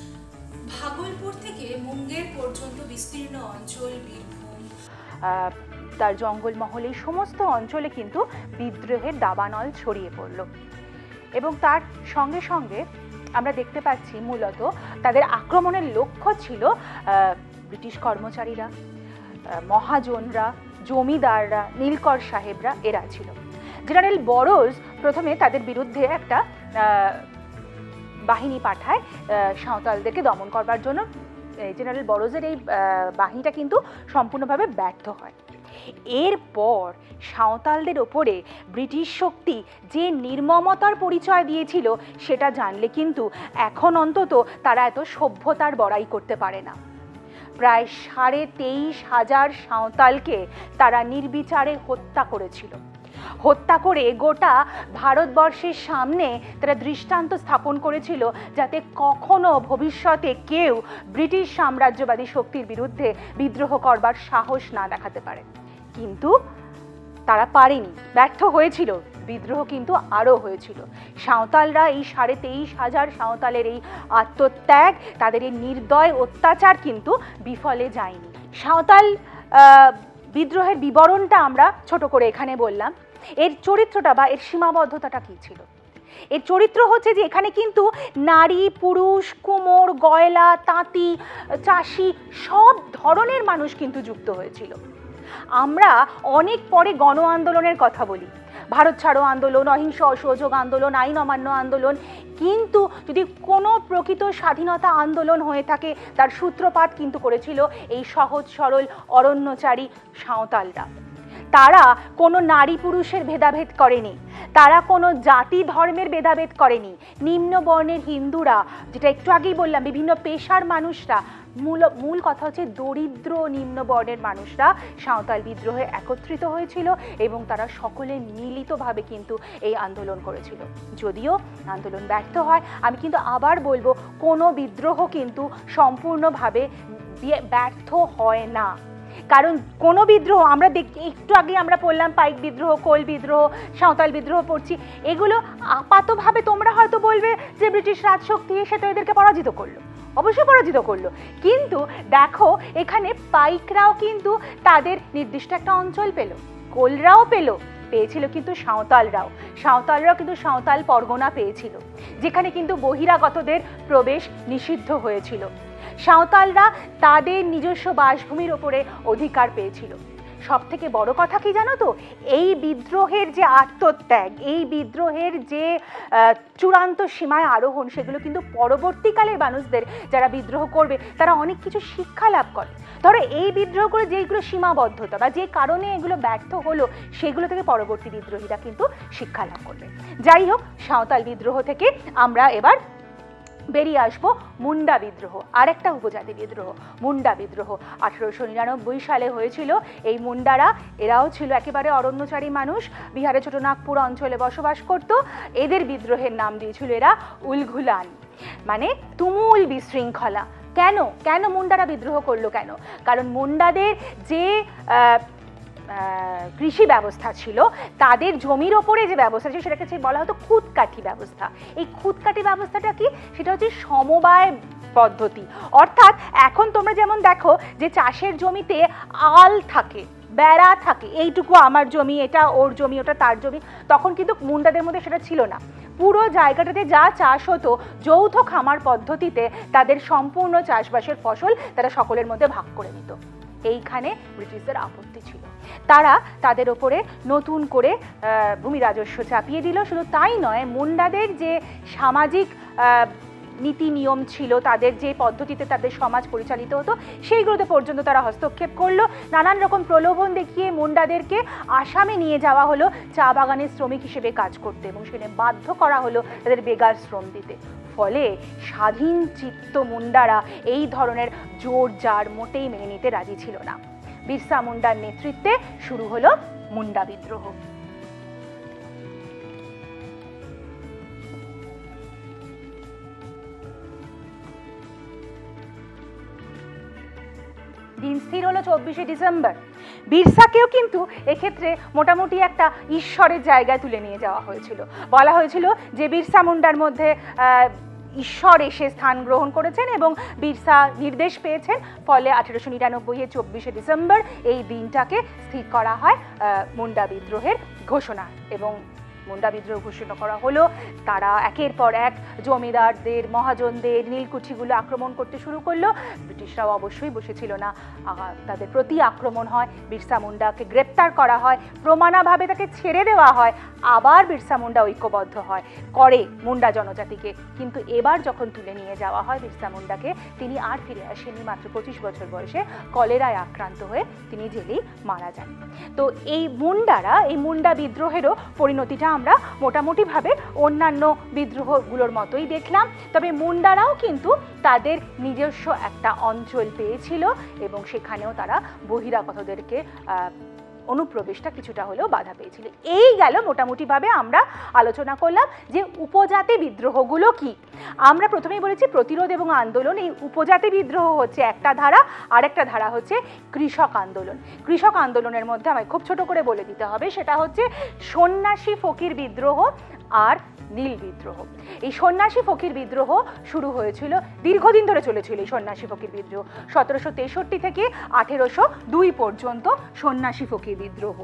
ভাগলপুর থেকে মুঙ্গের পর্যন্ত বিস্তীর্ণ অঞ্চল, বীরভূম, তার জঙ্গলমহল, এই সমস্ত অঞ্চলে কিন্তু বিদ্রোহের দাবানল ছড়িয়ে পড়ল। এবং তার সঙ্গে সঙ্গে আমরা দেখতে পাচ্ছি মূলত তাদের আক্রমণের লক্ষ্য ছিল ব্রিটিশ কর্মচারীরা, মহাজনরা, জমিদাররা, নীলকর সাহেবরা, এরা ছিল। জেনারেল বরোজ প্রথমে তাদের বিরুদ্ধে একটা বাহিনী পাঠায় সাঁওতালদেরকে দমন করবার জন্য। জেনারেল বরোজের এই বাহিনীটা কিন্তু সম্পূর্ণভাবে ব্যর্থ হয়। এরপর সাঁওতালদের ওপরে ব্রিটিশ শক্তি যে নির্মমতার পরিচয় দিয়েছিল সেটা জানলে কিন্তু এখন অন্তত তারা এত সভ্যতার বড়াই করতে পারে না। প্রায় 23,500 সাঁওতালকে তারা নির্বিচারে হত্যা করেছিল। হত্যা করে গোটা ভারতবর্ষের সামনে তারা দৃষ্টান্ত স্থাপন করেছিল, যাতে কখনো ভবিষ্যতে কেউ ব্রিটিশ সাম্রাজ্যবাদী শক্তির বিরুদ্ধে বিদ্রোহ করবার সাহস না দেখাতে পারে। কিন্তু তারা পারেনি, ব্যর্থ হয়েছিল। বিদ্রোহ কিন্তু আরও হয়েছিল। সাঁওতালরা এই 23,500 সাঁওতালের এই আত্মত্যাগ, তাদের এই নির্দয় অত্যাচার কিন্তু বিফলে যায়নি। সাঁওতাল বিদ্রোহের বিবরণটা আমরা ছোট করে এখানে বললাম। এর চরিত্রটা বা এর সীমাবদ্ধতাটা কী ছিল? এর চরিত্র হচ্ছে যে এখানে কিন্তু নারী, পুরুষ, কুমোর, গয়লা, তাঁতি, চাষি, সব ধরনের মানুষ কিন্তু যুক্ত হয়েছিল। আমরা অনেক পরে গণ আন্দোলনের কথা বলি, ভারত ছাড়ো আন্দোলন, অহিংস অসহযোগ আন্দোলন, আইন অমান্য আন্দোলন, কিন্তু যদি কোনো প্রকৃত স্বাধীনতা আন্দোলন হয়ে থাকে তার সূত্রপাত কিন্তু করেছিল এই সহজ সরল অরণ্যচারী সাঁওতালরা। তারা কোনো নারী পুরুষের ভেদাভেদ করেনি, তারা কোনো জাতি ধর্মের ভেদাভেদ করেনি। নিম্ন বর্ণের হিন্দুরা, যেটা একটু আগেই বললাম, বিভিন্ন পেশার মানুষরা, মূল কথা হচ্ছে দরিদ্র নিম্ন বর্ণের মানুষরা সাঁওতাল বিদ্রোহে একত্রিত হয়েছিল এবং তারা সকলে মিলিতভাবে কিন্তু এই আন্দোলন করেছিল। যদিও আন্দোলন ব্যর্থ হয়, আমি কিন্তু আবার বলবো, কোনো বিদ্রোহ কিন্তু সম্পূর্ণভাবে ব্যর্থ হয় না। কারণ কোনো বিদ্রোহ আমরা একটু আগে আমরা পড়লাম, পাইক বিদ্রোহ, কোল বিদ্রোহ, সাঁওতাল বিদ্রোহ পড়ছি, এগুলো আপাতভাবে তোমরা হয়তো বলবে যে ব্রিটিশ রাজশক্তি এসে তো এদেরকে পরাজিত করলো। অবশ্যই পরাজিত করলো, কিন্তু দেখো এখানে পাইকরাও কিন্তু তাদের নির্দিষ্ট একটা অঞ্চল পেল, কোলরাও পেয়েছিল কিন্তু সাঁওতালরাও কিন্তু সাঁওতাল পরগনা পেয়েছিল, যেখানে কিন্তু বহিরাগতদের প্রবেশ নিষিদ্ধ হয়েছিল। সাঁওতালরা তাদের নিজস্ব বাসভূমির ওপরে অধিকার পেয়েছিল। সব থেকে বড় কথা কি জানো তো, এই বিদ্রোহের যে আত্মত্যাগ, এই বিদ্রোহের যে চূড়ান্ত সীমায় আরোহণ, সেগুলো কিন্তু পরবর্তীকালে মানুষদের যারা বিদ্রোহ করবে তারা অনেক কিছু শিক্ষা লাভ করে। ধরো এই বিদ্রোহ করে যেগুলো সীমাবদ্ধতা বা যে কারণে এগুলো ব্যর্থ হলো, সেগুলো থেকে পরবর্তী বিদ্রোহীরা কিন্তু শিক্ষা লাভ করবে। যাই হোক, সাঁওতাল বিদ্রোহ থেকে আমরা এবার বেরিয়ে আসবো মুন্ডা বিদ্রোহ, আরেকটা উপজাতি বিদ্রোহ, মুন্ডা বিদ্রোহ। 1899 সালে হয়েছিল। এই মুন্ডারা, এরাও ছিল একেবারে অরণ্যচারী মানুষ, বিহারের ছোটনাগপুর অঞ্চলে বসবাস করত। এদের বিদ্রোহের নাম দিয়েছিল এরা উলঘুলান, মানে তুমুল বিশৃঙ্খলা। কেন কেন মুন্ডারা বিদ্রোহ করলো কেন? কারণ মুন্ডাদের যে কৃষি ব্যবস্থা ছিল, তাদের জমির ওপরে যে ব্যবস্থা ছিল সেটাকে বলা হতো খুদকাঠি ব্যবস্থা। এই খুদকাঠি ব্যবস্থাটা কি? সেটা হচ্ছে সমবায় পদ্ধতি। অর্থাৎ এখন তোমরা যেমন দেখো যে চাষের জমিতে আল থাকে, বেড়া থাকে, এইটুকু আমার জমি, এটা ওর জমি, ওটা তার জমি। তখন কিন্তু মুন্ডাদের মধ্যে সেটা ছিল না। পুরো জায়গাটাতে যা চাষ হতো যৌথ খামার পদ্ধতিতে তাদের সম্পূর্ণ চাষবাসের ফসল তারা সকলের মধ্যে ভাগ করে নিত। এইখানে ব্রিটিশদের আপত্তি ছিল। তারা তাদের ওপরে নতুন করে ভূমি রাজস্ব চাপিয়ে দিল। শুধু তাই নয়, মুন্ডাদের যে সামাজিক নীতি নিয়ম ছিল, তাদের যে পদ্ধতিতে তাদের সমাজ পরিচালিত হতো, সেইগুলোতে পর্যন্ত তারা হস্তক্ষেপ করলো। নানান রকম প্রলোভন দেখিয়ে মুন্ডাদেরকে আসামে নিয়ে যাওয়া হলো চা বাগানের শ্রমিক হিসেবে কাজ করতে, এবং সেখানে বাধ্য করা হলো তাদের বেগার শ্রম দিতে। ফলে স্বাধীন চিত্ত মুন্ডারা এই ধরনের জোর জার মোটেই মেনে নিতে রাজি ছিল না। বিরসা মুন্ডার নেতৃত্বে শুরু হলো মুন্ডা বিদ্রোহ। দিন স্থির হলো 24শে ডিসেম্বর। বিরসাকেও কিন্তু এক্ষেত্রে মোটামুটি একটা ঈশ্বরের জায়গায় তুলে নিয়ে যাওয়া হয়েছিল। বলা হয়েছিল যে বিরসা মুন্ডার মধ্যে ঈশ্বর এসে স্থান গ্রহণ করেছেন এবং বিরসা নির্দেশ পেয়েছেন। ফলে 1899-এর 24শে ডিসেম্বর এই দিনটাকে স্থির করা হয় মুন্ডা বিদ্রোহের ঘোষণা, এবং মুন্ডা বিদ্রোহ ঘোষণা করা হলো। তারা একের পর এক জমিদারদের, মহাজনদের নীলকুঠিগুলো আক্রমণ করতে শুরু করলো। ব্রিটিশরাও অবশ্যই বসেছিল না, তাদের প্রতি আক্রমণ হয়। বিরসা মুন্ডাকে গ্রেপ্তার করা হয়, প্রমাণাভাবে তাকে ছেড়ে দেওয়া হয়। আবার বিরসা মুন্ডা ঐক্যবদ্ধ হয় করে মুন্ডা জনজাতিকে। কিন্তু এবার যখন তুলে নিয়ে যাওয়া হয় বিরসা মুন্ডাকে, তিনি আর ফিরে আসেননি। মাত্র 25 বছর বয়সে কলেরায় আক্রান্ত হয়ে তিনি জেলেই মারা যান। তো এই মুন্ডারা, এই মুন্ডা বিদ্রোহেরও পরিণতিটা আমরা মোটামুটিভাবে অন্যান্য বিদ্রোহগুলোর মতোই দেখলাম। তবে মুন্ডারাও কিন্তু তাদের নিজস্ব একটা অঞ্চল পেয়েছিল, এবং সেখানেও তারা বহিরাগতদেরকে অনুপ্রবেশটা কিছুটা হলেও বাধা পেয়েছিল। এই গেল মোটামুটিভাবে আমরা আলোচনা করলাম যে উপজাতি বিদ্রোহগুলো কি। আমরা প্রথমেই বলেছি প্রতিরোধ এবং আন্দোলন। এই উপজাতি বিদ্রোহ হচ্ছে একটা ধারা, আরেকটা ধারা হচ্ছে কৃষক আন্দোলন। কৃষক আন্দোলনের মধ্যে আমায় খুব ছোট করে বলে দিতে হবে, সেটা হচ্ছে সন্ন্যাসী ফকির বিদ্রোহ আর নীল বিদ্রোহ। এই সন্ন্যাসী ফকির বিদ্রোহ শুরু হয়েছিল, দীর্ঘদিন ধরে চলেছিল এই সন্ন্যাসী ফকির বিদ্রোহ। 1763 থেকে 1802 পর্যন্ত সন্ন্যাসী ফকির বিদ্রোহ।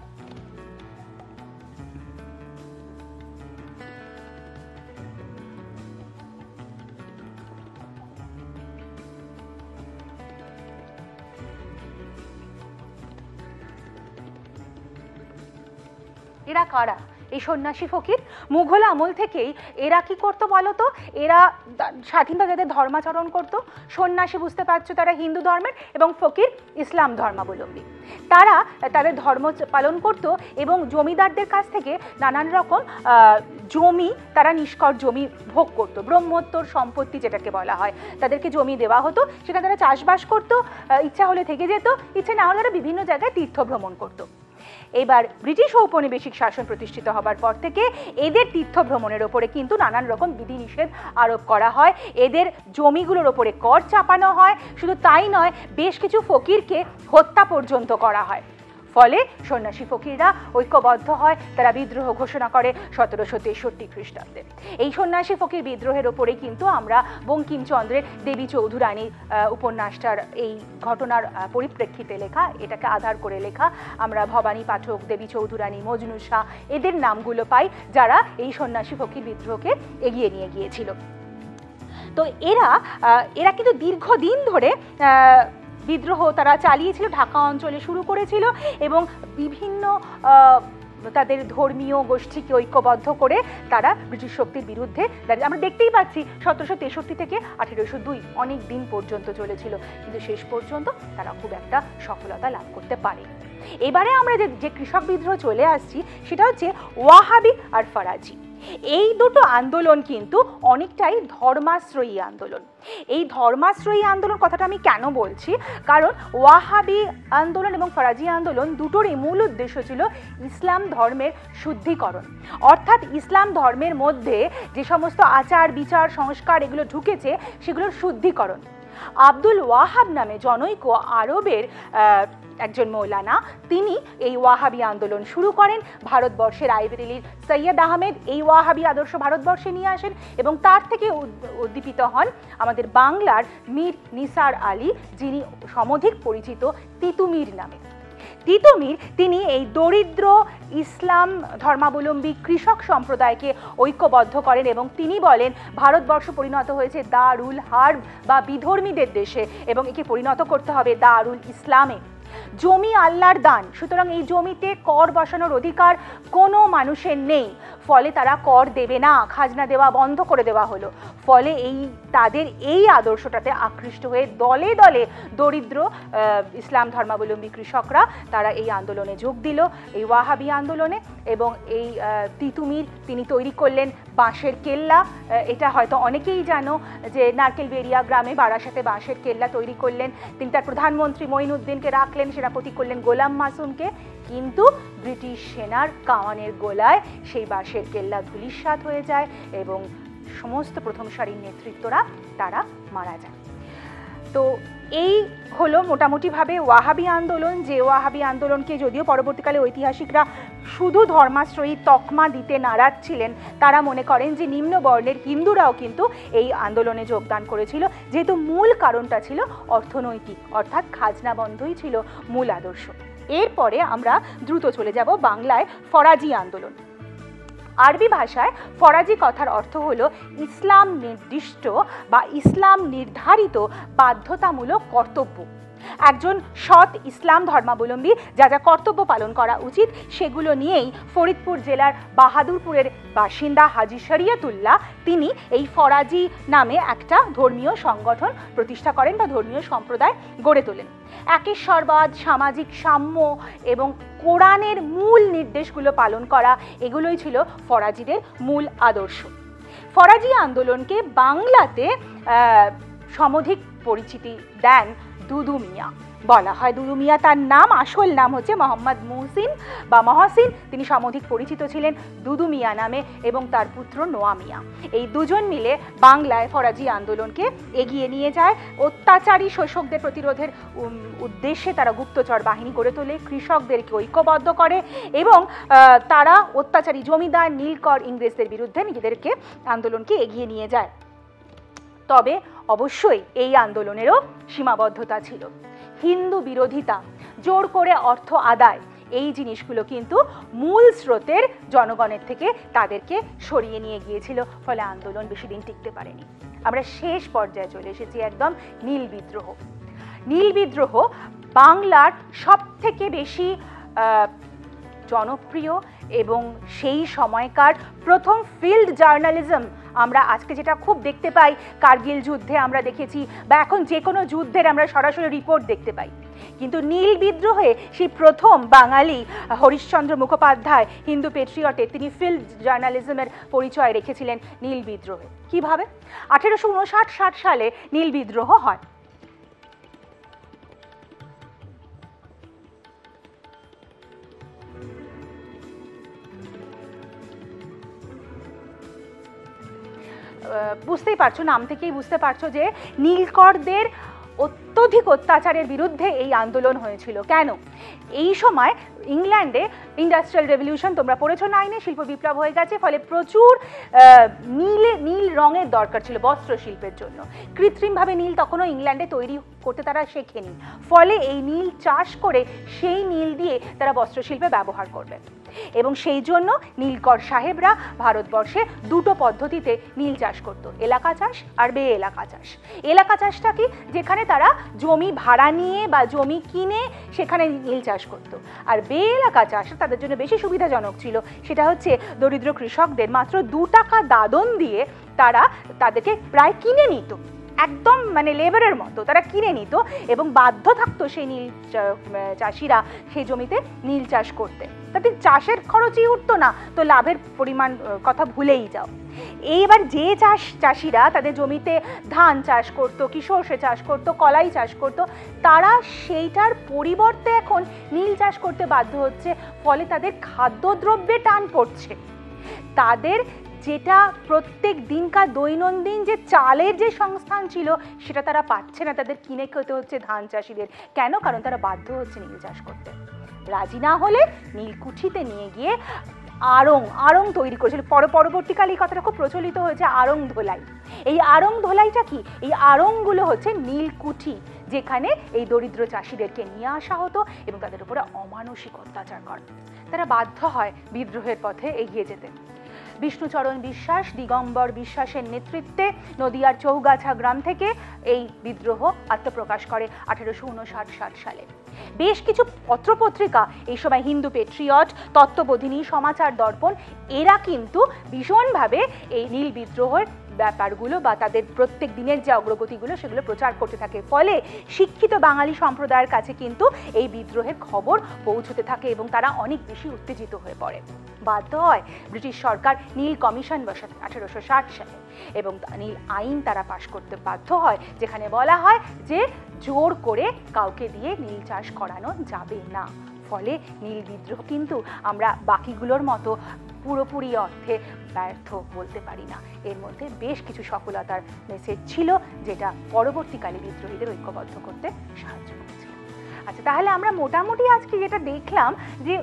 এরা কারা? এই সন্ন্যাসী ফকির মুঘল আমল থেকেই এরা কি করতো বলো তো? এরা স্বাধীনভাবে যাদের ধর্মাচরণ করতো। সন্ন্যাসী বুঝতে পারছো, তারা হিন্দু ধর্মের, এবং ফকির ইসলাম ধর্মাবলম্বী। তারা তাদের ধর্ম পালন করত এবং জমিদারদের কাছ থেকে নানান রকম জমি, তারা নিষ্কর জমি ভোগ করতো। ব্রহ্মোত্তর সম্পত্তি যেটাকে বলা হয়, তাদেরকে জমি দেওয়া হতো, সেখানে তারা চাষবাস করতো, ইচ্ছা হলে থেকে যেত, ইচ্ছে না হলে তারা বিভিন্ন জায়গায় তীর্থ ভ্রমণ করতো। এবার ব্রিটিশ ঔপনিবেশিক শাসন প্রতিষ্ঠিত হবার পর থেকে এদের তীর্থ ভ্রমণের ওপরে কিন্তু নানান রকম বিধিনিষেধ আরোপ করা হয়। এদের জমিগুলোর ওপরে কর চাপানো হয়। শুধু তাই নয়, বেশ কিছু ফকিরকে হত্যা পর্যন্ত করা হয়। ফলে সন্ন্যাসী ফকিররা ঐক্যবদ্ধ হয়, তারা বিদ্রোহ ঘোষণা করে 1763 খ্রিস্টাব্দে। এই সন্ন্যাসী ফকির বিদ্রোহের ওপরেই কিন্তু আমরা বঙ্কিমচন্দ্রের দেবী চৌধুরানী উপন্যাসটার এই ঘটনার পরিপ্রেক্ষিতে লেখা, এটাকে আধার করে লেখা, আমরা ভবানী পাঠক, দেবী চৌধুরানী, মজনু শাহ এদের নামগুলো পাই, যারা এই সন্ন্যাসী ফকির বিদ্রোহকে এগিয়ে নিয়ে গিয়েছিল। তো এরা কিন্তু দীর্ঘদিন ধরে বিদ্রোহ তারা চালিয়েছিল, ঢাকা অঞ্চলে শুরু করেছিল এবং বিভিন্ন তাদের ধর্মীয় গোষ্ঠীকে ঐক্যবদ্ধ করে তারা ব্রিটিশ শক্তির বিরুদ্ধে দাঁড়িয়ে। আমরা দেখতেই পাচ্ছি 1763 থেকে 1802 অনেক দিন পর্যন্ত চলেছিল, কিন্তু শেষ পর্যন্ত তারা খুব একটা সফলতা লাভ করতে পারে। এবারে আমরা যে কৃষক বিদ্রোহ চলে আসছি সেটা হচ্ছে ওয়াহাবি আর ফরাজি। এই দুটো আন্দোলন কিন্তু অনেকটাই ধর্মাশ্রয়ী আন্দোলন। এই ধর্মাশ্রয়ী আন্দোলন কথাটা আমি কেন বলছি, কারণ ওয়াহাবি আন্দোলন এবং ফরাজি আন্দোলন দুটোরই মূল উদ্দেশ্য ছিল ইসলাম ধর্মের শুদ্ধিকরণ, অর্থাৎ ইসলাম ধর্মের মধ্যে যে সমস্ত আচার বিচার সংস্কার এগুলো ঢুকেছে সেগুলোর শুদ্ধিকরণ। আব্দুল ওয়াহাব নামে জনৈক আরবের একজন মৌলানা, তিনি এই ওয়াহাবি আন্দোলন শুরু করেন। ভারতবর্ষের রায়বেরেলির সৈয়দ আহমেদ এই ওয়াহাবি আদর্শ ভারতবর্ষে নিয়ে আসেন এবং তার থেকে উদ্দীপিত হন আমাদের বাংলার মীর নিসার আলী, যিনি সমধিক পরিচিত তিতুমির নামে। তিতুমির তিনি এই দরিদ্র ইসলাম ধর্মাবলম্বী কৃষক সম্প্রদায়কে ঐক্যবদ্ধ করেন এবং তিনি বলেন ভারতবর্ষ পরিণত হয়েছে দারুল হার্ব বা বিধর্মীদের দেশে এবং একে পরিণত করতে হবে দারুল ইসলামে। জমি আল্লাহর দান, সুতরাং এই জমিতে কর বসানোর অধিকার কোনো মানুষের নেই, ফলে তারা কর দেবে না, খাজনা দেওয়া বন্ধ করে দেওয়া হলো। ফলে তাদের এই আদর্শটাতে আকৃষ্ট হয়ে দলে দলে দরিদ্র ইসলাম ধর্মাবলম্বী কৃষকরা তারা এই আন্দোলনে যোগ দিল, এই ওয়াহাবি আন্দোলনে। এবং এই তিতুমির তিনি তৈরি করলেন বাঁশের কেল্লা। এটা হয়তো অনেকেই জানো যে নারকেলবেড়িয়া গ্রামে বারাসাতে বাঁশের কেল্লা তৈরি করলেন। তিনি তার প্রধানমন্ত্রী মঈনুদ্দিনকে রাখলেন, সেনাপতি করলেন গোলাম মাসুমকে, কিন্তু ব্রিটিশ সেনার কামানের গোলায় সেই বাঁশের কেল্লা ধূলিসাৎ হয়ে যায় এবং সমস্ত প্রথম সারির নেতৃত্বরা তারা মারা যায়। তো এই হলো মোটামুটিভাবে ওয়াহাবি আন্দোলন, যে ওয়াহাবি আন্দোলনকে যদিও পরবর্তীকালে ঐতিহাসিকরা শুধু ধর্মাশ্রয়ী তকমা দিতে নারাজ ছিলেন, তারা মনে করেন যে নিম্ন বর্ণের হিন্দুরাও কিন্তু এই আন্দোলনে যোগদান করেছিল, যেহেতু মূল কারণটা ছিল অর্থনৈতিক, অর্থাৎ খাজনা বন্ধই ছিল মূল আদর্শ। এরপরে আমরা দ্রুত চলে যাব বাংলায় ফরাজি আন্দোলন। আরবি ভাষায় ফরাজি কথার অর্থ হলো ইসলাম নির্দিষ্ট বা ইসলাম নির্ধারিত বাধ্যতামূলক কর্তব্য। একজন সৎ ইসলাম ধর্মাবলম্বী যা যা কর্তব্য পালন করা উচিত সেগুলো নিয়েই ফরিদপুর জেলার বাহাদুরপুরের বাসিন্দা হাজি শরিয়তুল্লাহ তিনি এই ফরাজি নামে একটা ধর্মীয় সংগঠন প্রতিষ্ঠা করেন বা ধর্মীয় সম্প্রদায় গড়ে তোলেন। একেশ্বরবাদ, সামাজিক সাম্য এবং কোরআনের মূল নির্দেশগুলো পালন করা, এগুলোই ছিল ফরাজিদের মূল আদর্শ। ফরাজি আন্দোলনকে বাংলাতে সমধিক পরিচিতি দেন দুদু মিয়া বলা হয়। দুদু মিয়া তার নাম, আসল নাম হচ্ছে মোহাম্মদ মুহসিন বা মহসিন। তিনি সমধিক পরিচিত ছিলেন দুদু মিয়া নামে এবং তার পুত্র নোয়া মিয়া। এই দুজন মিলে বাংলায় ফরাজি আন্দোলনকে এগিয়ে নিয়ে যায়। অত্যাচারী শোষকদের প্রতিরোধের উদ্দেশ্যে তারা গুপ্তচর বাহিনী গড়ে তোলে, কৃষকদেরকে ঐক্যবদ্ধ করে এবং তারা অত্যাচারী জমিদার নীলকর ইংরেজদের বিরুদ্ধে নিজেদেরকে আন্দোলনকে এগিয়ে নিয়ে যায়। তবে অবশ্যই এই আন্দোলনেরও সীমাবদ্ধতা ছিল। হিন্দু বিরোধিতা, জোর করে অর্থ আদায়, এই জিনিসগুলো কিন্তু মূল স্রোতের জনগণের থেকে তাদেরকে সরিয়ে নিয়ে গিয়েছিল, ফলে আন্দোলন বেশি দিন টিকতে পারেনি। আমরা শেষ পর্যায়ে চলে এসেছি একদম নীল বিদ্রোহ। নীল বিদ্রোহ বাংলার সবথেকে বেশি জনপ্রিয় এবং সেই সময়কার প্রথম ফিল্ড জার্নালিজম। আমরা আজকে যেটা খুব দেখতে পাই, কার্গিল যুদ্ধে আমরা দেখেছি বা এখন যে কোনো যুদ্ধের আমরা সরাসরি রিপোর্ট দেখতে পাই, কিন্তু নীল বিদ্রোহে সেই প্রথম বাঙালি হরিশ্চন্দ্র মুখোপাধ্যায় হিন্দু পেট্রিয়টে তিনি ফিল্ড জার্নালিজমের পরিচয় রেখেছিলেন নীল বিদ্রোহে। কিভাবে? 1859-60 সালে নীল বিদ্রোহ হয়। বুঝতেই পারছো, নাম থেকেই বুঝতে পারছো যে নীলকরদের অত্যধিক অত্যাচারের বিরুদ্ধে এই আন্দোলন হয়েছিল। কেন? এই সময় ইংল্যান্ডে ইন্ডাস্ট্রিয়াল রেভলিউশন তোমরা পড়েছো 9-এ, শিল্প বিপ্লব হয়ে গেছে, ফলে প্রচুর নীল রঙের দরকার ছিল বস্ত্র শিল্পের জন্য। কৃত্রিমভাবে নীল তখনও ইংল্যান্ডে তৈরি করতে তারা শেখেনি, ফলে এই নীল চাষ করে সেই নীল দিয়ে তারা বস্ত্রশিল্পে ব্যবহার করবে। এবং সেই জন্য নীলকর সাহেবরা ভারতবর্ষে দুটো পদ্ধতিতে নীল চাষ করত, এলাকা চাষ আর বে এলাকা চাষ। এলাকা চাষটা কি, যেখানে তারা জমি ভাড়া নিয়ে বা জমি কিনে সেখানে নীল চাষ করত। আর বে এলাকা চাষ তাদের জন্য বেশি সুবিধাজনক ছিল, সেটা হচ্ছে দরিদ্র কৃষকদের মাত্র 2 টাকা দাদন দিয়ে তারা তাদেরকে প্রায় কিনে নিত, একদম মানে লেবারের মতো তারা কিনে নিত এবং বাধ্য থাকতো সেই নীল চাষিরা সেই জমিতে নীল চাষ করতে। তাদের চাষের খরচই উঠতো না, তো লাভের পরিমাণ কথা ভুলেই যাও। এইবার যে চাষিরা তাদের জমিতে ধান চাষ করতো, কি সর্ষে চাষ করতো, কলাই চাষ করতো, তারা সেইটার পরিবর্তে এখন নীল চাষ করতে বাধ্য হচ্ছে। ফলে তাদের খাদ্যদ্রব্যে টান পড়ছে, তাদের যেটা প্রত্যেক দিনকার দৈনন্দিন যে চালের যে সংস্থান ছিল সেটা তারা পাচ্ছে না, তাদের কিনে খেতে হচ্ছে ধান চাষিদের। কেন? কারণ তারা বাধ্য হচ্ছে নীল চাষ করতে। রাজি না হলে নীলকুঠিতে নিয়ে গিয়ে আড়ং তৈরি করেছিল। পরবর্তীকালে এই কথাটা খুব প্রচলিত হয়েছে, আড়ং ধোলাই। এই আড়ং ধোলাইটা কি? এই আড়ংগুলো হচ্ছে নীলকুঠি, যেখানে এই দরিদ্র চাষিদেরকে নিয়ে আসা হতো এবং তাদের উপরে অমানসিক অত্যাচার করে। তারা বাধ্য হয় বিদ্রোহের পথে এগিয়ে যেতে। বিষ্ণুচরণ বিশ্বাস, দিগম্বর বিশ্বাসের নেতৃত্বে নদিয়ার চৌগাছা গ্রাম থেকে এই বিদ্রোহ আত্মপ্রকাশ করে 1859-60 সালে। বেশ কিছু পত্রপত্রিকা এই সময়, হিন্দু পেট্রিয়ট, তত্ত্ববোধিনী, সমাচার দর্পণ, এরা কিন্তু ভীষণভাবে এই নীল বিদ্রোহের ব্যাপারগুলো বা তাদের প্রত্যেক দিনের যে অগ্রগতিগুলো সেগুলো প্রচার করতে থাকে। ফলে শিক্ষিত বাঙালি সম্প্রদায়ের কাছে কিন্তু এই বিদ্রোহের খবর পৌঁছতে থাকে এবং তারা অনেক বেশি উত্তেজিত হয়ে পড়ে। বাধ্য হয় ব্রিটিশ সরকার নীল কমিশন বসাতে 1860 সালে এবং নীল আইন তারা পাশ করতে বাধ্য হয়, যেখানে বলা হয় যে জোর করে কাউকে দিয়ে নীল চাষ করানো যাবে না। ফলে নীল বিদ্রোহ কিন্তু আমরা বাকিগুলোর মতো পুরোপুরি অর্থে ব্যর্থ বলতে পারি না। এর মধ্যে বেশ কিছু সফলতার মেসেজ ছিল, যেটা পরবর্তীকালে বিদ্রোহীদের ঐক্যবদ্ধ করতে সাহায্য করেছিল। আচ্ছা, তাহলে আমরা মোটামুটি আজকে যেটা দেখলাম যে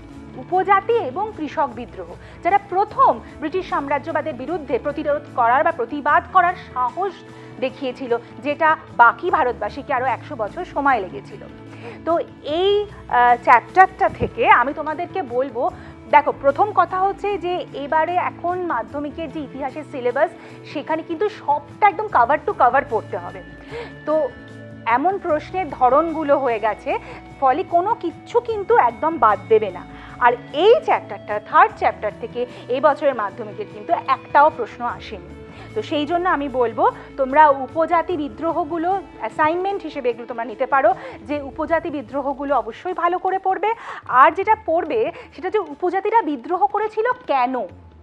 উপজাতি এবং কৃষক বিদ্রোহ, যারা প্রথম ব্রিটিশ সাম্রাজ্যবাদের বিরুদ্ধে প্রতিরোধ করার বা প্রতিবাদ করার সাহস দেখিয়েছিল, যেটা বাকি ভারতবাসীকে আরও 100 বছর সময় লেগেছিল। তো এই চ্যাপ্টারটা থেকে আমি তোমাদেরকে বলবো, দেখো, প্রথম কথা হচ্ছে যে এবারে এখন মাধ্যমিকের যে ইতিহাসের সিলেবাস, সেখানে কিন্তু সবটা একদম কভার টু কভার পড়তে হবে। তো এমন প্রশ্নের ধরনগুলো হয়ে গেছে, ফলে কোনো কিচ্ছু কিন্তু একদম বাদ দেবে না। আর এই চ্যাপ্টারটা, থার্ড চ্যাপ্টার থেকে এই বছরের মাধ্যমিকের কিন্তু একটাও প্রশ্ন আসেনি। তো সেই জন্য আমি বলবো তোমরা উপজাতি বিদ্রোহগুলো অ্যাসাইনমেন্ট হিসেবে এগুলো তোমরা নিতে পারো, যে উপজাতি বিদ্রোহগুলো অবশ্যই ভালো করে পড়বে। আর যেটা পড়বে সেটা যে উপজাতিরা বিদ্রোহ করেছিল কেন,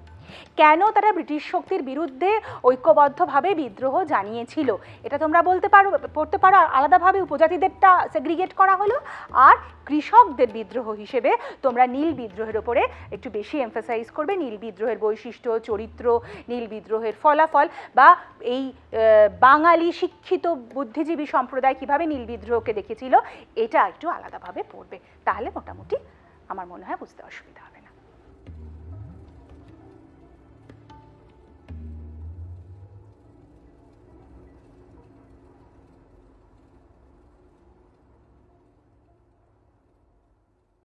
কেন তারা ব্রিটিশ শক্তির বিরুদ্ধে ঐক্যবদ্ধভাবে বিদ্রোহ জানিয়েছিল, এটা তোমরা পড়তে পারো। আলাদাভাবে উপজাতিদেরটা সেগ্রিগেট করা হলো, আর কৃষকদের বিদ্রোহ হিসেবে তোমরা নীল বিদ্রোহের ওপরে একটু বেশি এমফাসাইজ করবে। নীল বিদ্রোহের বৈশিষ্ট্য, চরিত্র, নীল বিদ্রোহের ফলাফল, বা এই বাঙালি শিক্ষিত বুদ্ধিজীবী সম্প্রদায় কীভাবে নীল বিদ্রোহকে দেখেছিল, এটা একটু আলাদাভাবে পড়বে। তাহলে মোটামুটি আমার মনে হয় বুঝতে অসুবিধা হবে।